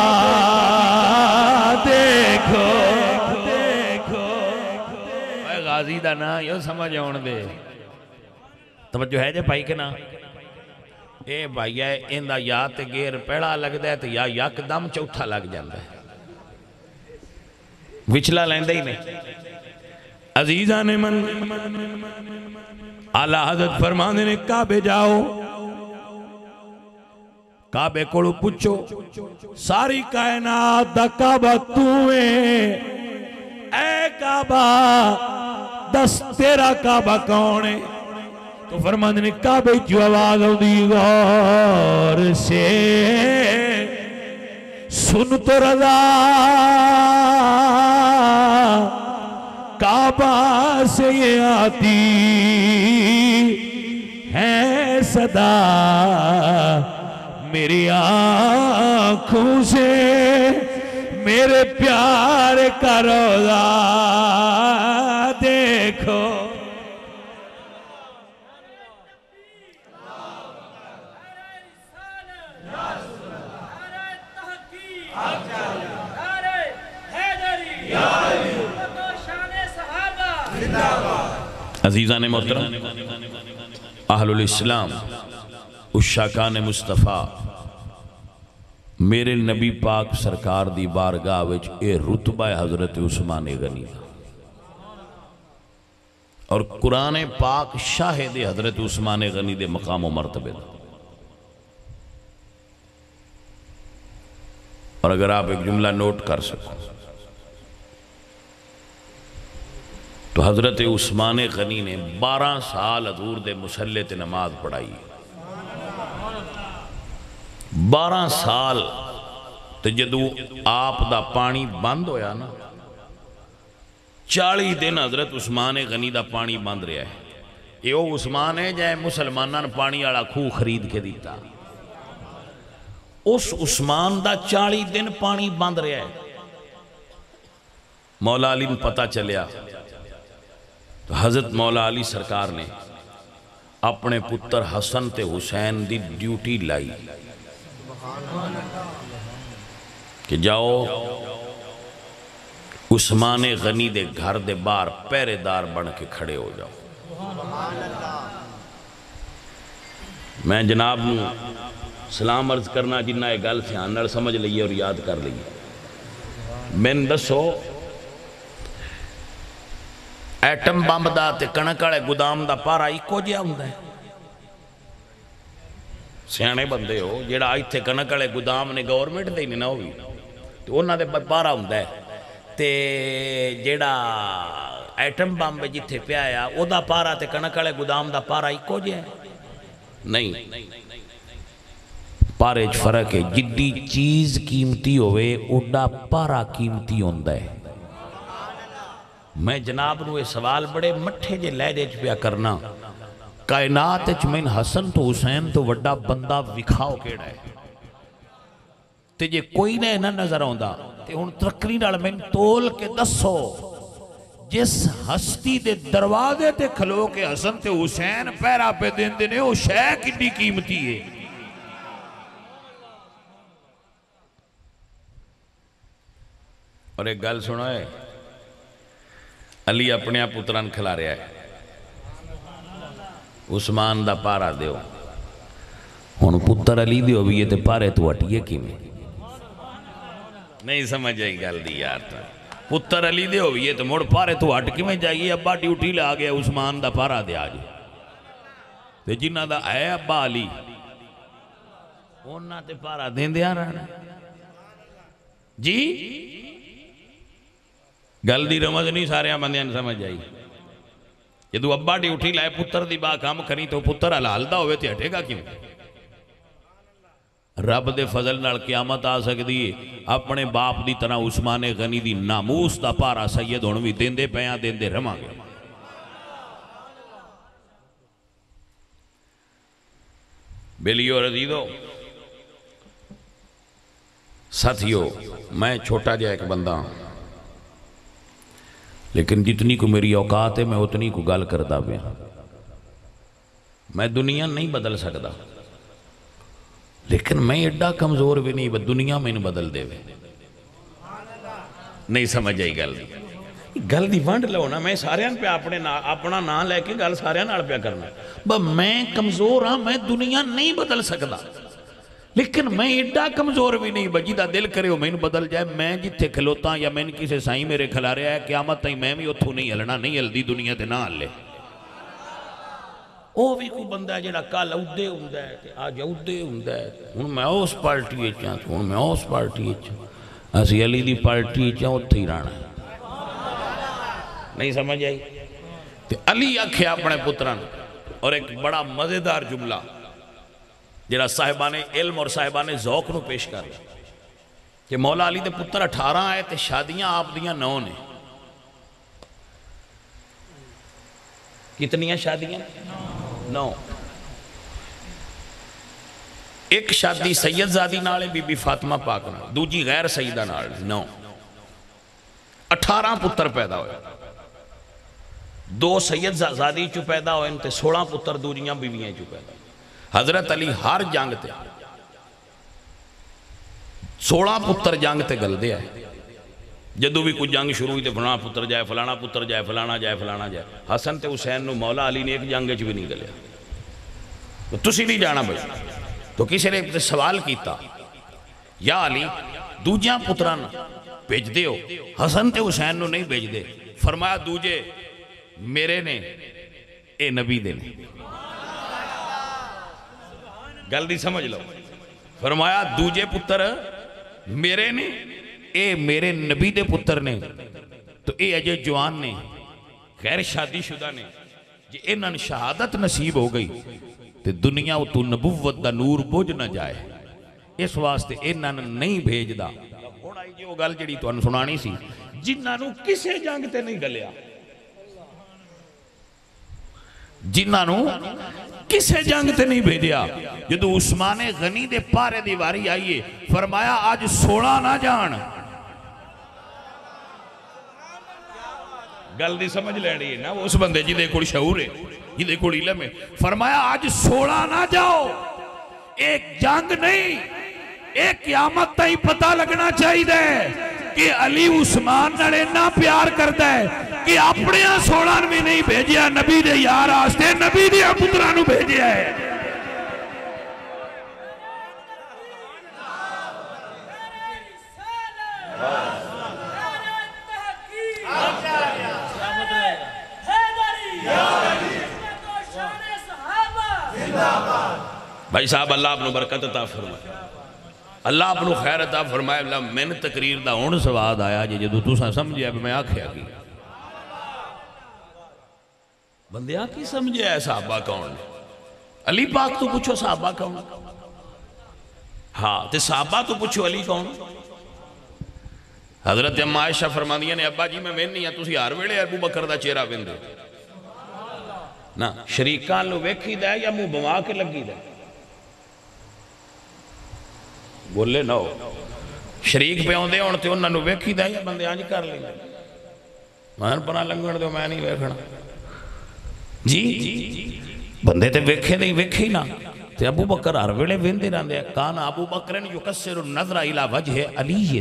دیکھو دیکھو اے غازی دا نا یہ سمجھ آن دے توجہ ہے جے بھائی کے نا اے بھائی ہے اندہ یا تے گیر پیڑا لگ دے تو یا یک دم چوتھا لگ جاندہ ہے وچلا لیندے ہی نہیں عزیزان من اعلیٰ حضرت فرمانے نے کعبے جاؤ، کعبے کو پوچھو ساری کائنات دا کعبہ تو ہے، اے کعبہ دس تیرا کعبہ کون ہے؟ تو فرمانے نے کعبے جو آواز ہو دی غور سے سن تو رضا، کعبہ سے یہ آتی ہے صدا، میری آنکھوں سے میرے پیار کا روضہ دیکھو۔ عزیزان محترم، اہل الاسلام، عشاقان مصطفیٰ، میرے نبی پاک سرکار دی بارگاہ وچ اے رتبہ حضرت عثمان غنی اور قرآن پاک شاہد حضرت عثمان غنی دے مقام و مرتبے دا۔ اور اگر آپ ایک جملہ نوٹ کر سکو تو حضرت عثمان غنی نے بارہ سال حضور دے مسلح تے نماز پڑھائی، بارہ سال تے جدو آپ دا پانی بند ہویا نا، چالی دن حضرت عثمان غنی دا پانی بند رہا ہے۔ یہ وہ عثمان ہے جائے مسلمانان پانی آڑا کھو خرید کے دیتا، اس عثمان دا چالی دن پانی بند رہا ہے۔ مولا علی نے پتہ چلیا تو حضرت مولا علی سرکار نے اپنے پتر حسن تے حسین دی ڈیوٹی لائی کہ جاؤ عثمان غنی دے گھر دے بار پہرے دار بن کے کھڑے ہو جاؤ۔ میں جناب نو سلام عرض کرنا جنہ ایک گل سے آنر سمجھ لئیے اور یاد کر لئیے۔ میں دسو ایٹم بمب دا تے کنکڑے گودام دا پارا ایکو جیا ہوندا ہے؟ سیانے بندے ہو جیڑا آئی تھے کنکڑے گودام نے گورنمنٹ دے نہیں نہ ہوئی تو انہاں دے پارا ہوندا ہے، تے جیڑا ایٹم بمب جتھے پہ آیا او دا پارا تے کنکڑے گودام دا پارا ایکو جیا ہے؟ نہیں، پارے چ فرق ہے، جدی چیز قیمتی ہوئے اوڈا پارا قیمتی ہوندا ہے۔ میں جناب نو یہ سوال بڑے مٹھے جے لہجے چ پیا کرنا، کائنات چ میں حسن تو حسین تو وڈا بندہ وکھاؤ کیڑا ہے تے جے کوئی نے نہ نظر آوندا تے ہن ترکری نال میں تول کے دسو جس ہستی دے دروازے تے کھلو کے حسن تے حسین پیرا پہ دین دینے وہ شے کتنی قیمتی ہے۔ اور ایک گل سنا ہے، علی اپنے آپ پتران کھلا رہا ہے، عثمان دا پارا دیو، ہن پتر علی دیو بھی یہ تے پارے تو اٹھیے کی میں نہیں سمجھ آئی گل دی یار، پتر علی دیو بھی یہ تے موڑ پارے تو اٹھ کی میں جائیے، ابا ڈیوٹی لے آگیا عثمان دا پارا دے آجے تے جنہ دا اے ابا علی انہاں تے پارا دین دیا رہنا جی۔ گل دی رمض نہیں سارے بندیاں نے سمجھ آئی، جدو ابا ڈیوٹی لائے پتر دی با کام کری تو پتر حلال دا ہوئے تے ہٹے گا کیوں؟ رب دے فضل نال قیامت آ سکتی ہے، اپنے باپ دی طرح عثمان غنی دی ناموس دا پارا سید ہونوی دین دے پیاں دین دے رما گیا۔ بیلیو رضیدو ساتھیو، میں چھوٹا جا ایک بندہ ہوں لیکن جتنی کو میری اوقات ہے میں اتنی کو گل کرتا بھی ہوں۔ میں دنیا نہیں بدل سکتا لیکن میں ایڈا کمزور بھی نہیں، دنیا میں نہیں بدل دے وے نہیں سمجھ آئی گل دی گل دی ونڈ لو نا، میں سارے پہ اپنے اپنا نام لے کے گل سارے نال پہ کرنا، بس میں کمزور ہاں، میں دنیا نہیں بدل سکتا لیکن میں ایڈا کمزور بھی نہیں بجی دا دل کرے ہو میں بدل جائے میں جتھے کھلوتا یا میں کسی سائیں میرے کھلا رہا ہے قیامت تائیں میں بھی اتھو نہیں ہلنا نہیں ہلدی دنیا تے نہ ہلے وہ بھی کوئی بندہ ہے جڑا کل اودے ہوندہ ہے آج اودے ہوندہ ہے ہن میں اس پارٹی اچھا ہن میں اس پارٹی اچھا اسی علی دی پارٹی اچھا اتھے ہی رہنا نہیں سمجھ آئی تے علی آکھے اپنے پتران اور ایک بڑا مزیدار جملہ جڑا صاحبان علم اور صاحبان ذوق نو پیش کر رہا کہ مولا علی دے پتر اٹھارہ آئے تے شادیاں آپ دیاں نو نے کتنیاں شادیاں نو ایک شادی سید زادی نالے بی بی فاطمہ پاک نال دوجی غیر سیدہ نال نو اٹھارہ پتر پیدا ہوئے دو سید زادی چو پیدا ہوئے انتے سوڑا پتر دوجیاں بیویاں چو پیدا ہوئے حضرت علی ہر جنگ تے سوڑا پتر جنگ تے گل دے آئے جدو بھی کوئی جنگ شروع ہوئی تے فلانا پتر جائے فلانا پتر جائے فلانا جائے فلانا جائے حسن تے حسین نو مولا علی نے ایک جنگ چ بھی نہیں گلیا تو تسی نہیں جانا بھائی تو کسی نے سوال کیتا یا علی دوجیاں پتران بھیج دے ہو حسن تے حسین نو نہیں بھیج دے فرمایا دوجے میرے نے اے نبی دے نے گل دی سمجھ لو فرمایا دوجے پتر میرے نے اے میرے نبی دے پتر نے تو اے اجے جوان نے غیر شادی شدہ نے جی انہاں شہادت نصیب ہو گئی تے دنیا تو نبوت دا نور بوجھ نہ جائے اس واسطے انہاں نہیں بھیج دا ہونا ہی جو گل جڑی تو انہوں سنانی سی جنہاں نو کسے جنگ تے نہیں گلیا جنہاں نو کسے جنگ تے نہیں بھیجیا جدو عثمان غنی دے پارے دیواری آئیے فرمایا آج سوڑا نہ جان گل دی سمجھ لینی ہے نا وہ اس بندے جی دے کوئی شعور ہے جی دے کوئی علم ہے فرمایا آج سوڑا نہ جاؤ ایک جنگ نہیں ایک قیامت تائی پتہ لگنا چاہی دے کہ علی عثمان نڑے نہ پیار کرتا ہے کہ اپنے سوڑان میں نہیں بھیجیا نبی دے یار آستے نبی دے پترانو بھیجیا ہے بھائی صاحب اللہ اپنو برکت عطا فرمائے اللہ اپنو خیر عطا فرمائے اللہ میں نے تقریر دا ہون سواد آیا جی جدو تو سا سمجھے اب میں آکھیا کی بندے آکی سمجھے ہے صحابہ کون علی پاک تو پوچھو صحابہ کون ہاں تے صحابہ تو پوچھو علی کون حضرت اما عائشہ فرما دیا نے ابا جی میں وین نہیں ہے تسی ہر ویلے ابو بکر دا چہرہ وین دے نا شریکان لو ویکھی دے یا منہ بما کے لگی دے بولے نو شریک پہ ہوندے ہوندے انہوں نے ویکھی دے یا بندے آنج کر لیں میں پنا لنگن دے میں نہیں ویکھنا جی بندے تے ویکھے نہیں ویکھے نا تے ابو بکر ہر ویلے ویندے رہندے کان ابو بکرن یکسر النظر الى وجہ علی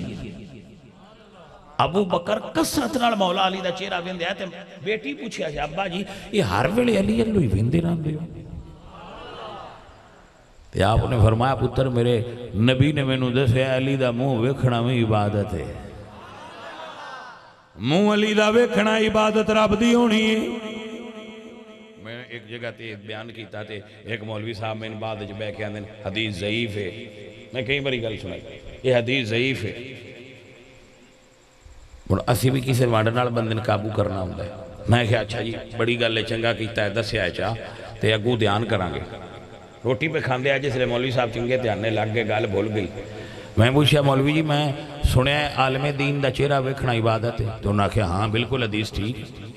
ابو بکر کسرت نال مولا علی دا چہرہ ویندے تے بیٹی پوچھیا ہے ابا جی یہ ہر ویلے علی اللہ ہی ویندے رہندے تے آپ نے فرمایا پتر میرے نبی نے مینوں دسیا علی دا منہ ویکھنا میں عبادت ہے منہ علی دا ویکھنا عبادت رب دی ہونی ہے میں ایک جگہ تے بیان کیتا تے ایک مولوی صاحب میں ان بعد جو بے کے آندھیں حدیث ضعیف ہے میں کئی باری گل سنائی یہ حدیث ضعیف ہے اور اسی بھی کسی وانڈنال بندن قابو کرنا ہوندہ ہے میں کہا اچھا جی بڑی گل لے چنگا کیتا ہے دس یا چاہ تے اگو دھیان کرانگے روٹی پہ کھاندے آج اس لئے مولوی صاحب چنگے دھیاننے لگ گئے گال بھول گئی میں پوچھا مولوی جی میں سنے عالم دین دا چہرہ ویکھنا عبادت ہے تو انہوں نے کہا ہاں بالکل حدیث ٹھیک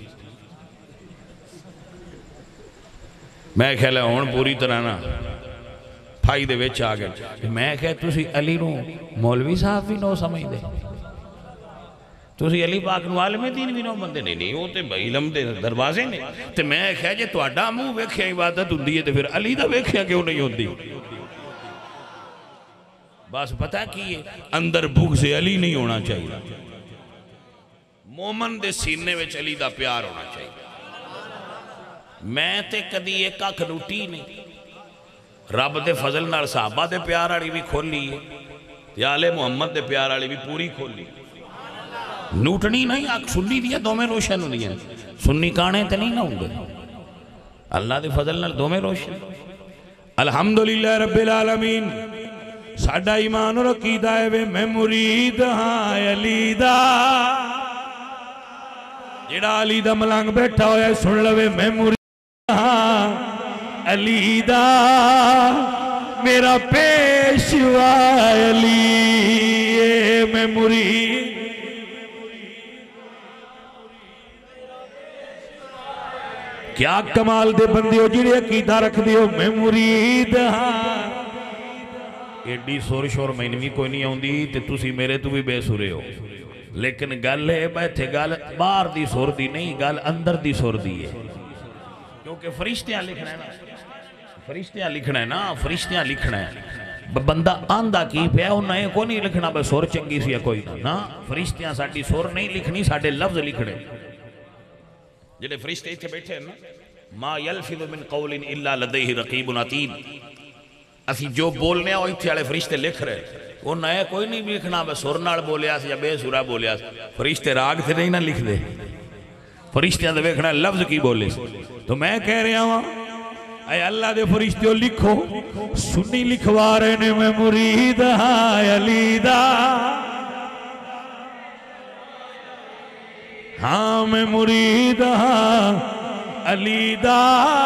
میں کہہ لے ہون پوری طرح نا پھائی دے ویچ آگئے میں کہہ تُسی علی نو مولوی صاحب بھی نو سمجھ دے تُسی علی پاک نو عالم دین بھی نو بندے نہیں نہیں ہوتے علم دے دروازے نے تو میں کہہ جے تو اڈا مو ویکھیا عبادت ہوندی ہے تو پھر علی دا ویکھیا کیوں نہیں ہوندی بس پتہ کی اندر بھوک سے علی نہیں ہونا چاہیے مومن دے سینے وچ علی دا پیار ہونا چاہیے میں تے کدی ایک اکھ روٹی نہیں رب دے فضل نال صحابہ دے پیار والی بھی کھولی ہے تے آل محمد دے پیار والی بھی پوری کھولی. نوٹنی نہیں آکھ سنی دیا دو میں روشن ہو دیا, سنی کانے تے نہیں نہ ہوں گے, اللہ دے فضل نال دو میں روشن. الحمدللہ رب العالمین. ساڈا ایمان اور عقیدہ ہے وے میں مرید ہاں علی دا. جڑا علی دا ملنگ بیٹھا ہویا سن لوے میں مرید ہاں علی دا. میرا پیشوا علی میں مرید. کیا کمال دے بندے ہو جڑے عقیدہ رکھ دیو میں مرید ہاں. ایڈی سور شور مینوی کوئی نہیں آن دی تے تسی میرے تو بھی بے سورے ہو, لیکن گل ہے بیٹھے گل باہر دی سور دی نہیں, گل اندر دی سور دی ہے. کیونکہ فرشتیاں لکھنا ہے نا, فرشتیاں لکھنا ہے نا, فرشتیاں لکھنا ہے. بندہ آندہ کی پیا انہیں کو نہیں لکھنا بے سور چنگی سی ہے کوئی نا. فرشتیاں ساڑی سور نہیں لکھنی, ساڑے لفظ لکھنے. جنہیں فرشتے اتھے بیٹھے ہیں نا, ما یلفظ من قول الا لدیہ رقیب عتید. اسی جو بولنے ہوئی تھے والے فرشتے لکھ رہے, وہ نئے کوئی نہیں لکھنا بے سورنال بولیا سی یا بے سورہ بولیا سی. فرشتے راگ تھے نہیں نہ لکھ دے, فرشتے دے دیکھنا لفظ کی بولے سی. تو میں کہہ رہا ہوں اے اللہ دے فرشتیوں لکھو, سنی لکھوا رہے نے میں مرید ہاں علی دا. ہاں میں مرید ہاں علی دا.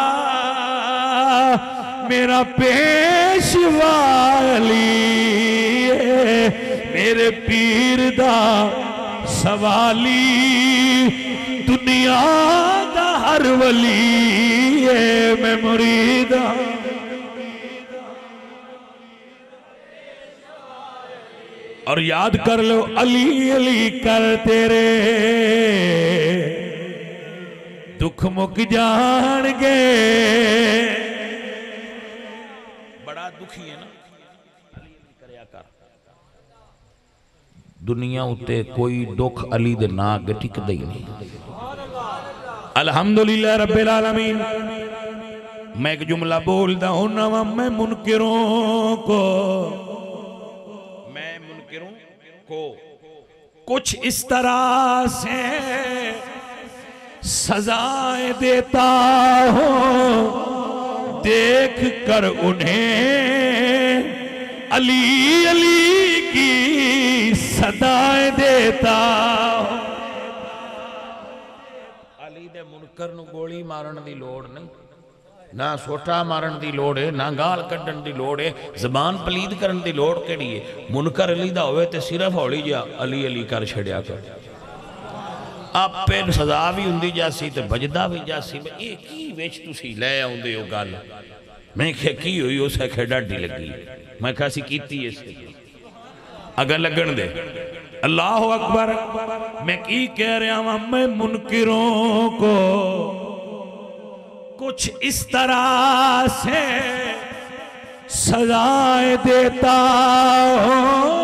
میرا پیشوا علی میرے پیر دا سوالی. دنیا دا ہر ولی میں مرید ہاں. اور یاد کر لو علی علی کر تیرے دکھ مک جان گے. بڑا دکھی ہے نا علی علی کریا کر. دنیا اتے کوئی دکھ علی دے نا اگے ٹکدا ہی نہیں. الحمدللہ رب العالمین. میں ایک جملہ بولدا ہوں میں منکروں کو, میں منکروں کو کچھ اس طرح سے سزائیں دیتا ہوں, دیکھ کر انہیں علی علی کی صدائیں دیتا ہوں. علی دے منکر نو گولی مارن دی لوڑ نہیں, نہ سوٹا مارن دی لوڑ ہے, نہ گال کڈن دی لوڑ ہے, زبان پلید کرن دی لوڑ کیڑی ہے. منکر علی دا ہوئے تے صرف ہولی جا علی علی کر چھڑیا کر. آپ پہ سزا بھی ہندی جاسی تے بجدہ بھی جاسی. اے کی ویچ تسی لے آن دے ہو گال. میں کہے کی ہوئی اسے کھڑا ڈی لگی, میں کہا سی کیتی ہے سے اگر لگن دے. اللہ اکبر. میں کی کہہ رہا ہوں میں منکروں کو کچھ اس طرح سے سزائیں دیتا ہوں,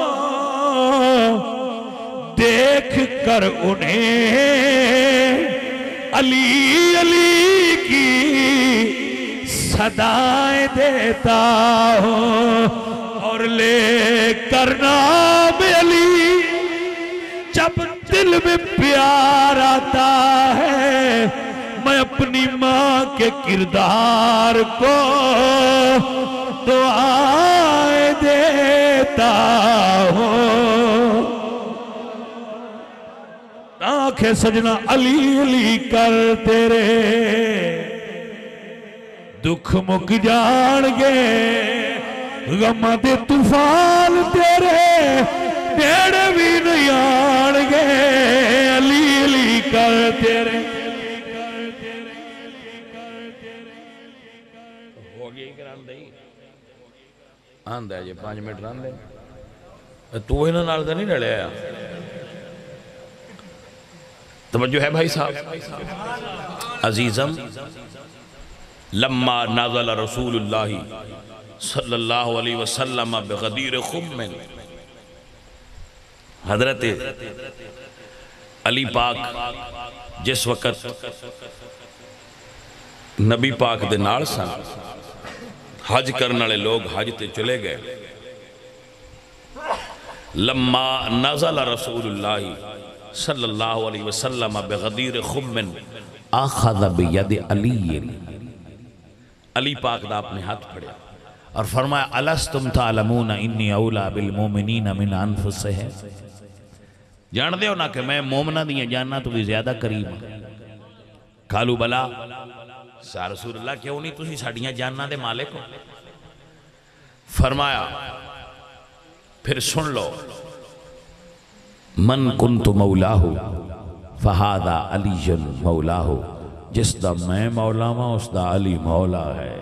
دیکھ کر انہیں علی علی کی صدائیں دیتا ہوں. اور لے کر نام علی جب دل میں پیار آتا ہے, میں اپنی ماں کے کردار کو دعائیں دیتا ہوں. آنکھیں سجنا علی علی کر تیرے دکھ مک جان گے. غم دے طوفان تیرے نیڑے بھی نہیں آن گے. علی علی کر تیرے ہو گئی کران دائی آن دے جے پانچ منٹ ران دے. تو ہی نہ نال دے نہیں رڑے آیا. توجہ ہے بھائی صاحب عزیزم. لما نازل رسول اللہ صلی اللہ علیہ وسلم بغدیر خم, حضرت علی پاک جس وقت نبی پاک دے نال سن, حج کرنے والے لوگ حج تے چلے گئے. لما نزل رسول اللہ صلی اللہ علیہ وسلم بغدیر خم آخذ بید علی، علی پاک دا اپنے ہاتھ پڑیا اور فرمایا الستم تعلمون انی اولا بالمومنین من انفسہم، جان دے ہو نا کہ میں مومنہ دیا جاننا تو بھی زیادہ قریب ہوں. قالوا بلا، سا رسول اللہ کیوں نہیں تسی ساڑیاں جاننا دے مالک ہو؟ فرمایا پھر سن لو، من کنت مولاہو فہذا علی مولاہو، جس دا میں مولا ہوں اس دا علی مولا ہے.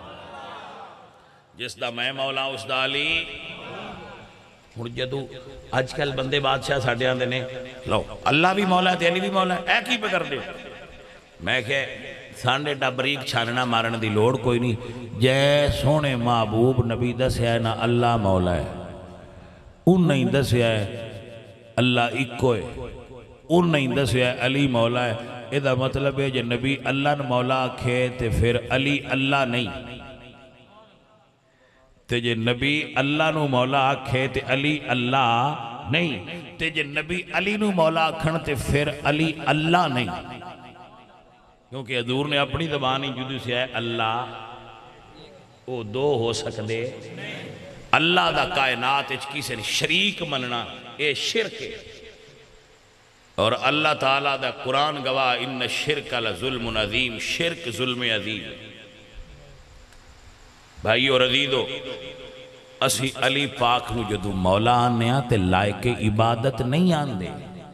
جس دا میں مولا ہوں اس دا علی. ہن جدو اج کل بندے بادشاہ ساڈے آندے نے لو اللہ بھی مولا ہے تے علی بھی مولا ہے، اے کی پہ کر دے؟ میں کہ سانڈے ڈبریک چھاننا مارن دی لوڑ کوئی نہیں. جے سونے محبوب نبی دسیا ہے نا اللہ مولا ہے، ان نہیں دسیا ہے اللہ اکو ہے، ان نہیں دسیا ہے علی مولا ہے. ادا مطلب ہے جے نبی اللہ نے مولا آکھے تے پھر علی اللہ نہیں، تے جے نبی اللہ نو مولا آکھے تے علی اللہ نہیں، تے جے نبی علی نو مولا آکھن تے پھر علی اللہ نہیں. کیونکہ حضور نے اپنی زبانی جدو سے ہے اللہ وہ دو ہو سکتے. اللہ دا کائنات اچ کسی شریک مننا اے شرک ہے، اور اللہ تعالیٰ دا قرآن گواہ ان شرک لظلم عظیم، شرک ظلم عظیم. بھائی اور عزیزو، اسی علی پاک نو جدو مولا آنے آتے لائق عبادت نہیں آندے.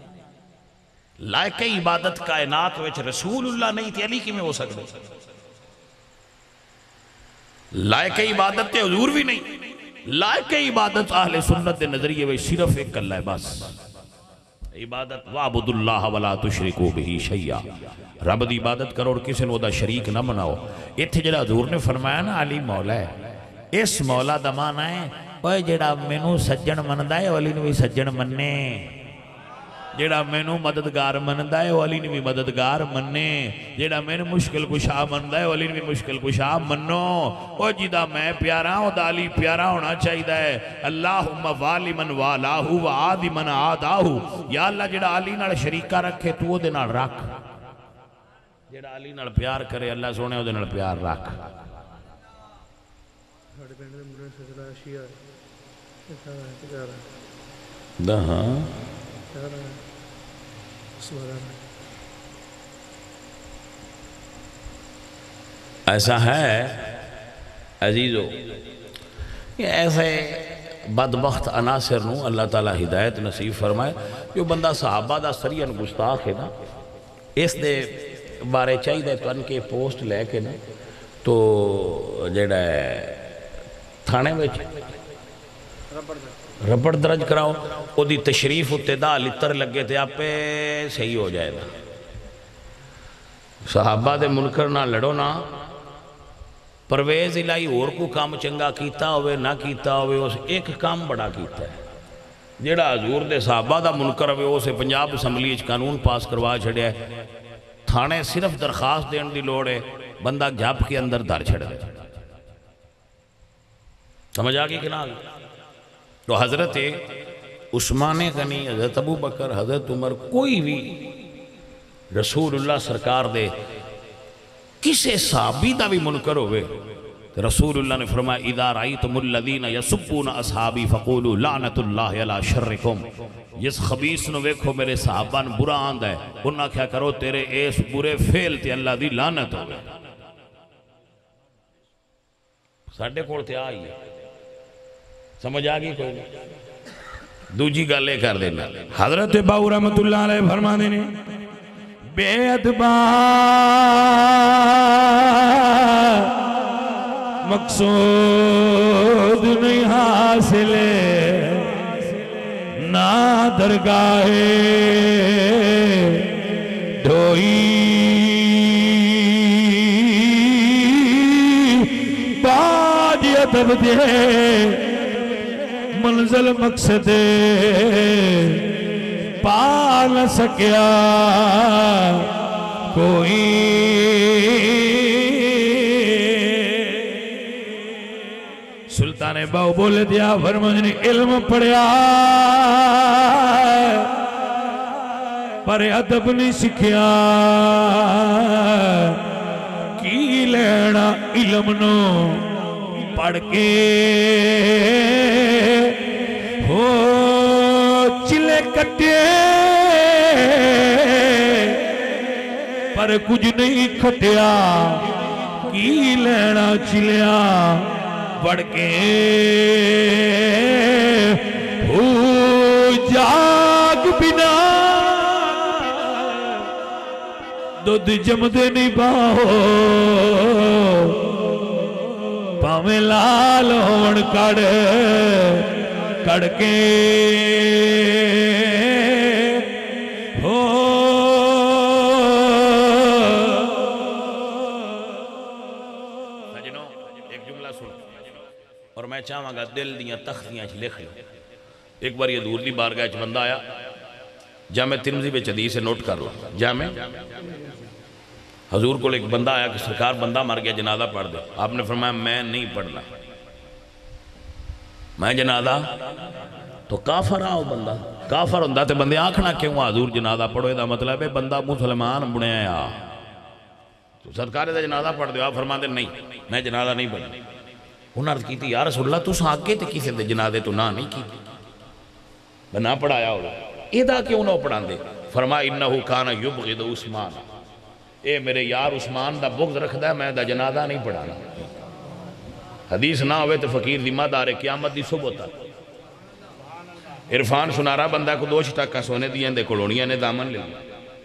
لائق عبادت کائنات وچ رسول اللہ نہیں تھی، علی کی میں ہو سکتے؟ لائق عبادت تے حضور بھی نہیں. لائق عبادت اہل سنت دے نظریے وچ صرف ایک اللہ ہے بس. عبادت وَعْبُدُ اللَّهَ وَلَا تُشْرِكُوا بِهِ شَيْئًا، رب دی عبادت کرو اور کسی نے وہ دا شریک نہ بناؤ. اتھے جڑا حضور نے فرمایا نا علی مولا ہے، اس مولا دا معنی ہے اوہ جڑا مینوں سجن مندا ہے علی نے بھی سجن مننے، جڑا مینوں مددگار مندا ہے علی نے بھی مددگار مننے، جڑا مینوں مشکل کشا مندا ہے علی نے بھی مشکل کشا منو. او جدا میں پیارا ہوں دا علی پیارا ہونا چاہیے ہے. اللہم والی من والاہو و آدی من آداہو، یا اللہ جڑا علی نال شریکہ رکھے تو وہ دے نال رکھ، جڑا علی نال پیار کرے اللہ سونے وہ دے نال پیار رکھ. دہاں ایسا ہے عزیزو، ایسے بدبخت عناصر نو اللہ تعالیٰ ہدایت نصیب فرمائے. جو بندہ صحابہ دا سریعن گستاخ ہے نا، اس دے بارے چاہیے تو ان کے پوسٹ لے کے نا تو جڑا ہے تھانے میں ربڑ درج کراؤ، او دی تشریف اتدا لتر لگے تھے آپ پہ صحیح ہو جائے گا. صحابہ دے منکر نہ لڑو نا. پرویز الہی اور کو کام چنگا کیتا ہوئے نہ کیتا ہوئے اس ایک کام بڑا کیتا ہے. جیڑا حضور دے صحابہ دا منکر ہوئے اسے پنجاب اسمبلی اچ قانون پاس کروا چھڑیا ہے، تھانے صرف درخواست دین دی لوڑ ہے، بندہ جھاپ کے اندر دار چھڑ دے. سمجھ آگئی کہ نہ آگئی؟ تو حضرت عثمان غنی، حضرت ابو بکر، حضرت عمر، کوئی بھی رسول اللہ سرکار دے کسے صحابی دا بھی منکر ہوئے، رسول اللہ نے فرمایا اذا رأیتم الذین یسبون اصحابی فقولوا لعنت اللہ علی شرکم. جس خبیث نو ویکھو میرے صحابہ نے برا آندہ ہے، انہاں کیا کرو تیرے ایس برے فیل تے اللہ دی لعنت ہوئے. ساڑھے کوڑتے آئی ہے، سمجھ آگئی کوئی نہیں؟ دوجی گالے کر دینا. حضرت باو رحمت اللہ علیہ فرما دینے بے ادبا مقصود نہیں حاصل نہ درگاہ ڈھوئی باج ادب دے منزل مقصد پا نہ سکیا کوئی. سانے باؤ بولے دیا فرمانے نے علم پڑھیا پر ادب نہیں سکھیا کی لینا علم نو پڑھ کے ہو چلے کٹے پر کچھ نہیں کھٹیا کی لینا چلیا پڑھ کے ہو جاگ بنا دودھ جمدے نہیں باہو پاویں لال ہون کڑ کڑ کے ہو سجنوں ایک جملہ سن اور میں چاہاں گا دل دیاں تختیاں لکھ لو. ایک بار یہ دور دی بارگاہ چ بندہ آیا جامع ترمذی بے حدیث سے نوٹ کر لو. جامع حضور کو ایک بندہ آیا کہ سرکار بندہ مر گیا جنازہ پڑھ دے. آپ نے فرمایا میں نہیں پڑھنا میں جنازہ تو کافر آؤ بندہ کافر ہوندہ تے بندے آنکھنا کیوں حضور جنازہ پڑھو دا مطلب ہے بندہ مسلمان بنے آیا تو سرکار دا جنازہ پڑھ دے. آپ فرما دے نہیں میں جنازہ نہیں پڑھنا. انہوں نے کہتی یا رسول اللہ تو ساکے تے کسی دے جنازے تو نہ نہیں کی بنا پڑھایا ہوگا ایدہ کیوں نہ پڑھان دے. فرمایا انہو کانا یبغض عثمان اے میرے یار عثمان دا بغض رکھ دا میں دا جنازہ نہیں پڑھانا. حدیث نہ ہوئے تو فقیر ذمہ دار قیامت دی صبح ہوتا. عرفان سنارا بندہ کو دو چھٹاکہ سونے دیاں دے کلونیاں نے دامن لے لیا.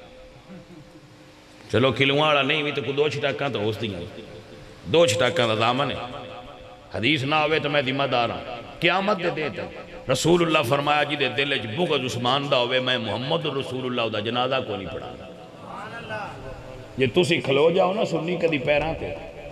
چلو کلوہاں والا نہیں ہوئی تو کو دو چھٹاکہ تو ہوس دیاں دو چھٹاکہ دا دامن ہے. حدیث نہ ہوئے تو میں ذمہ دار ہوں قیامت دے دیتا. رسول اللہ فرمایا جی دے دل اچ بغض عثمان دا ہوئے میں محمد رسول اللہ دا جنازہ کو نہیں پڑھانا. یہ تسی کھلو جاؤ نا سنی کدی پیران تے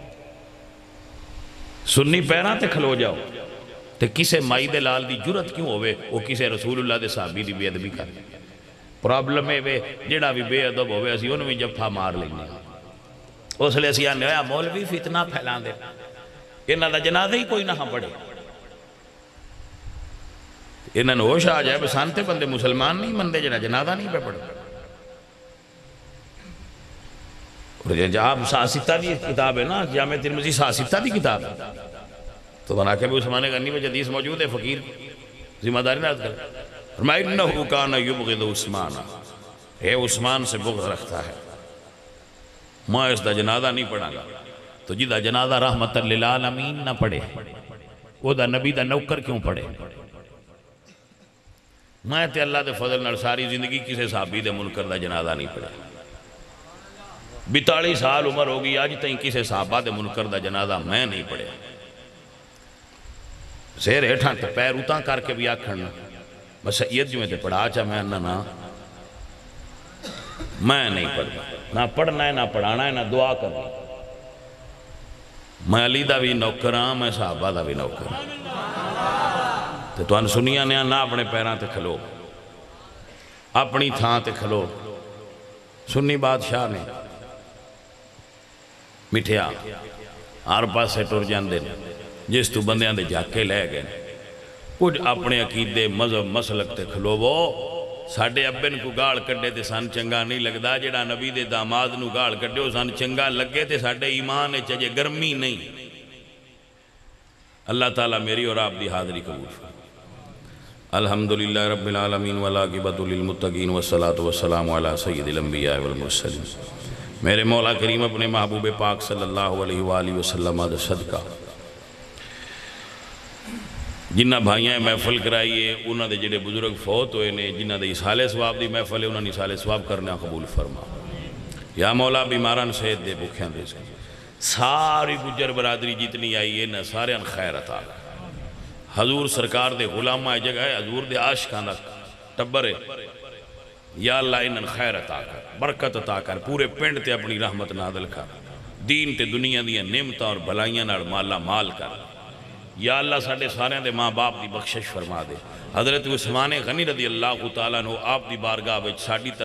سنی پیران تے کھلو جاؤ تے کسے مائی دے لال دی جرت کیوں ہوئے وہ کسے رسول اللہ دے صحابی دی بے ادبی کر پرابلم ہے وے جیڑا بھی بے ادب ہوئے اسی انہوں میں جفا مار لیں اس لئے اسی آنے ہویا مولوی فتنہ پھیلان دے انہاں دا جنازہ ہی کوئی نہ پڑھے. انہاں نے ہوش آ جائے بسانتے بندے مسلمان نہیں مندے جنہ جنازہ نہیں پہ پڑھے. آپ ساستہ دی کتاب ہے نا جامع ترمذی ساستہ دی کتاب ہے تو بنا کے بھی عثمان غنی میں حدیث موجود ہے. فقیر ذمہ داری نہ کر فرمایا انہو کانا یبغض عثمان اے عثمان سے بغض رکھتا ہے میں اس دا جنازہ نہیں پڑھا گا. تو جی دا جنازہ رحمت للعالمین نہ پڑھے وہ دا نبی دا نوکر کیوں پڑھے. میں تے اللہ دے فضل نال ساری زندگی کسے صحابی دے منکر دا جنازہ نہیں پڑھے. بیتالی سال عمر ہوگی آج تئیں کسے صحابہ دے منکر دا جنازہ میں نہیں پڑھے. سیر ہیٹھاں تے پیر اتاں کر کے بھی آکھڑنا بس سید جو میں تے پڑھا چاہ میں نہ نہ میں نہیں پڑھنا نہ پڑھنا ہے نہ پڑھانا ہے نہ دعا کرنا. میں علی دا بھی نوکر ہاں میں صحابہ دا بھی نوکر ہاں. تے تو ان سنیاں نے نہ اپنے پیران تے کھلو اپنی تھاں تے کھلو. سنی بادشاہ نے مٹھیا ہر پاس سے ٹر جاندے جس تو بندیاں دے جاکے لے گئے کچھ اپنے عقیدے مذہب مسلک تے کھلو وہ ساڑھے ابن کو گاڑ کڑے تے سان چنگا نہیں لگدا جڑا نبی دے داماد نو گاڑ کڑے ہو سان چنگا لگے تے ساڑھے ایمان چجے گرمی نہیں. اللہ تعالیٰ میری اور آپ دی حاضری قبول فرمائے. الحمدللہ رب العالمین والعاقبۃ للمتقین والصلاة والسلام علی سید الانبیاء والمرسلین. میرے مولا کریم اپنے محبوب پاک صلی اللہ علیہ وآلہ وسلم دا صدقہ جنہ بھائیاں محفل کرائیے انہاں دے جڑے بزرگ فوت ہوئے نے جنہ دے اسالِ ثواب دی محفل ہے انہاں نے اسالِ ثواب کرنا قبول فرما. یا مولا بیماران صحت دے بکھیاں دے سے ساری گجر برادری جتنی آئی ہے نہ سارے ان خیر عطا کر. حضور سرکار دے غلامہ جگہ ہے حضور دے عاشقاں دا ٹبر ہے یا اللہ انہاں خیر عطا کر برکت عطا کر پورے پنڈ تے اپنی رحمت نازل کر دین تے دنیا دیاں نعمتاں اور بھلائیاں نال مالا مال کر. یا اللہ ساڑھے سارے دے ماں باپ دی بخشش فرما دے. حضرت عثمان غنی رضی اللہ تعالیٰ نے آپ دی بارگاہ وچ ساڑھی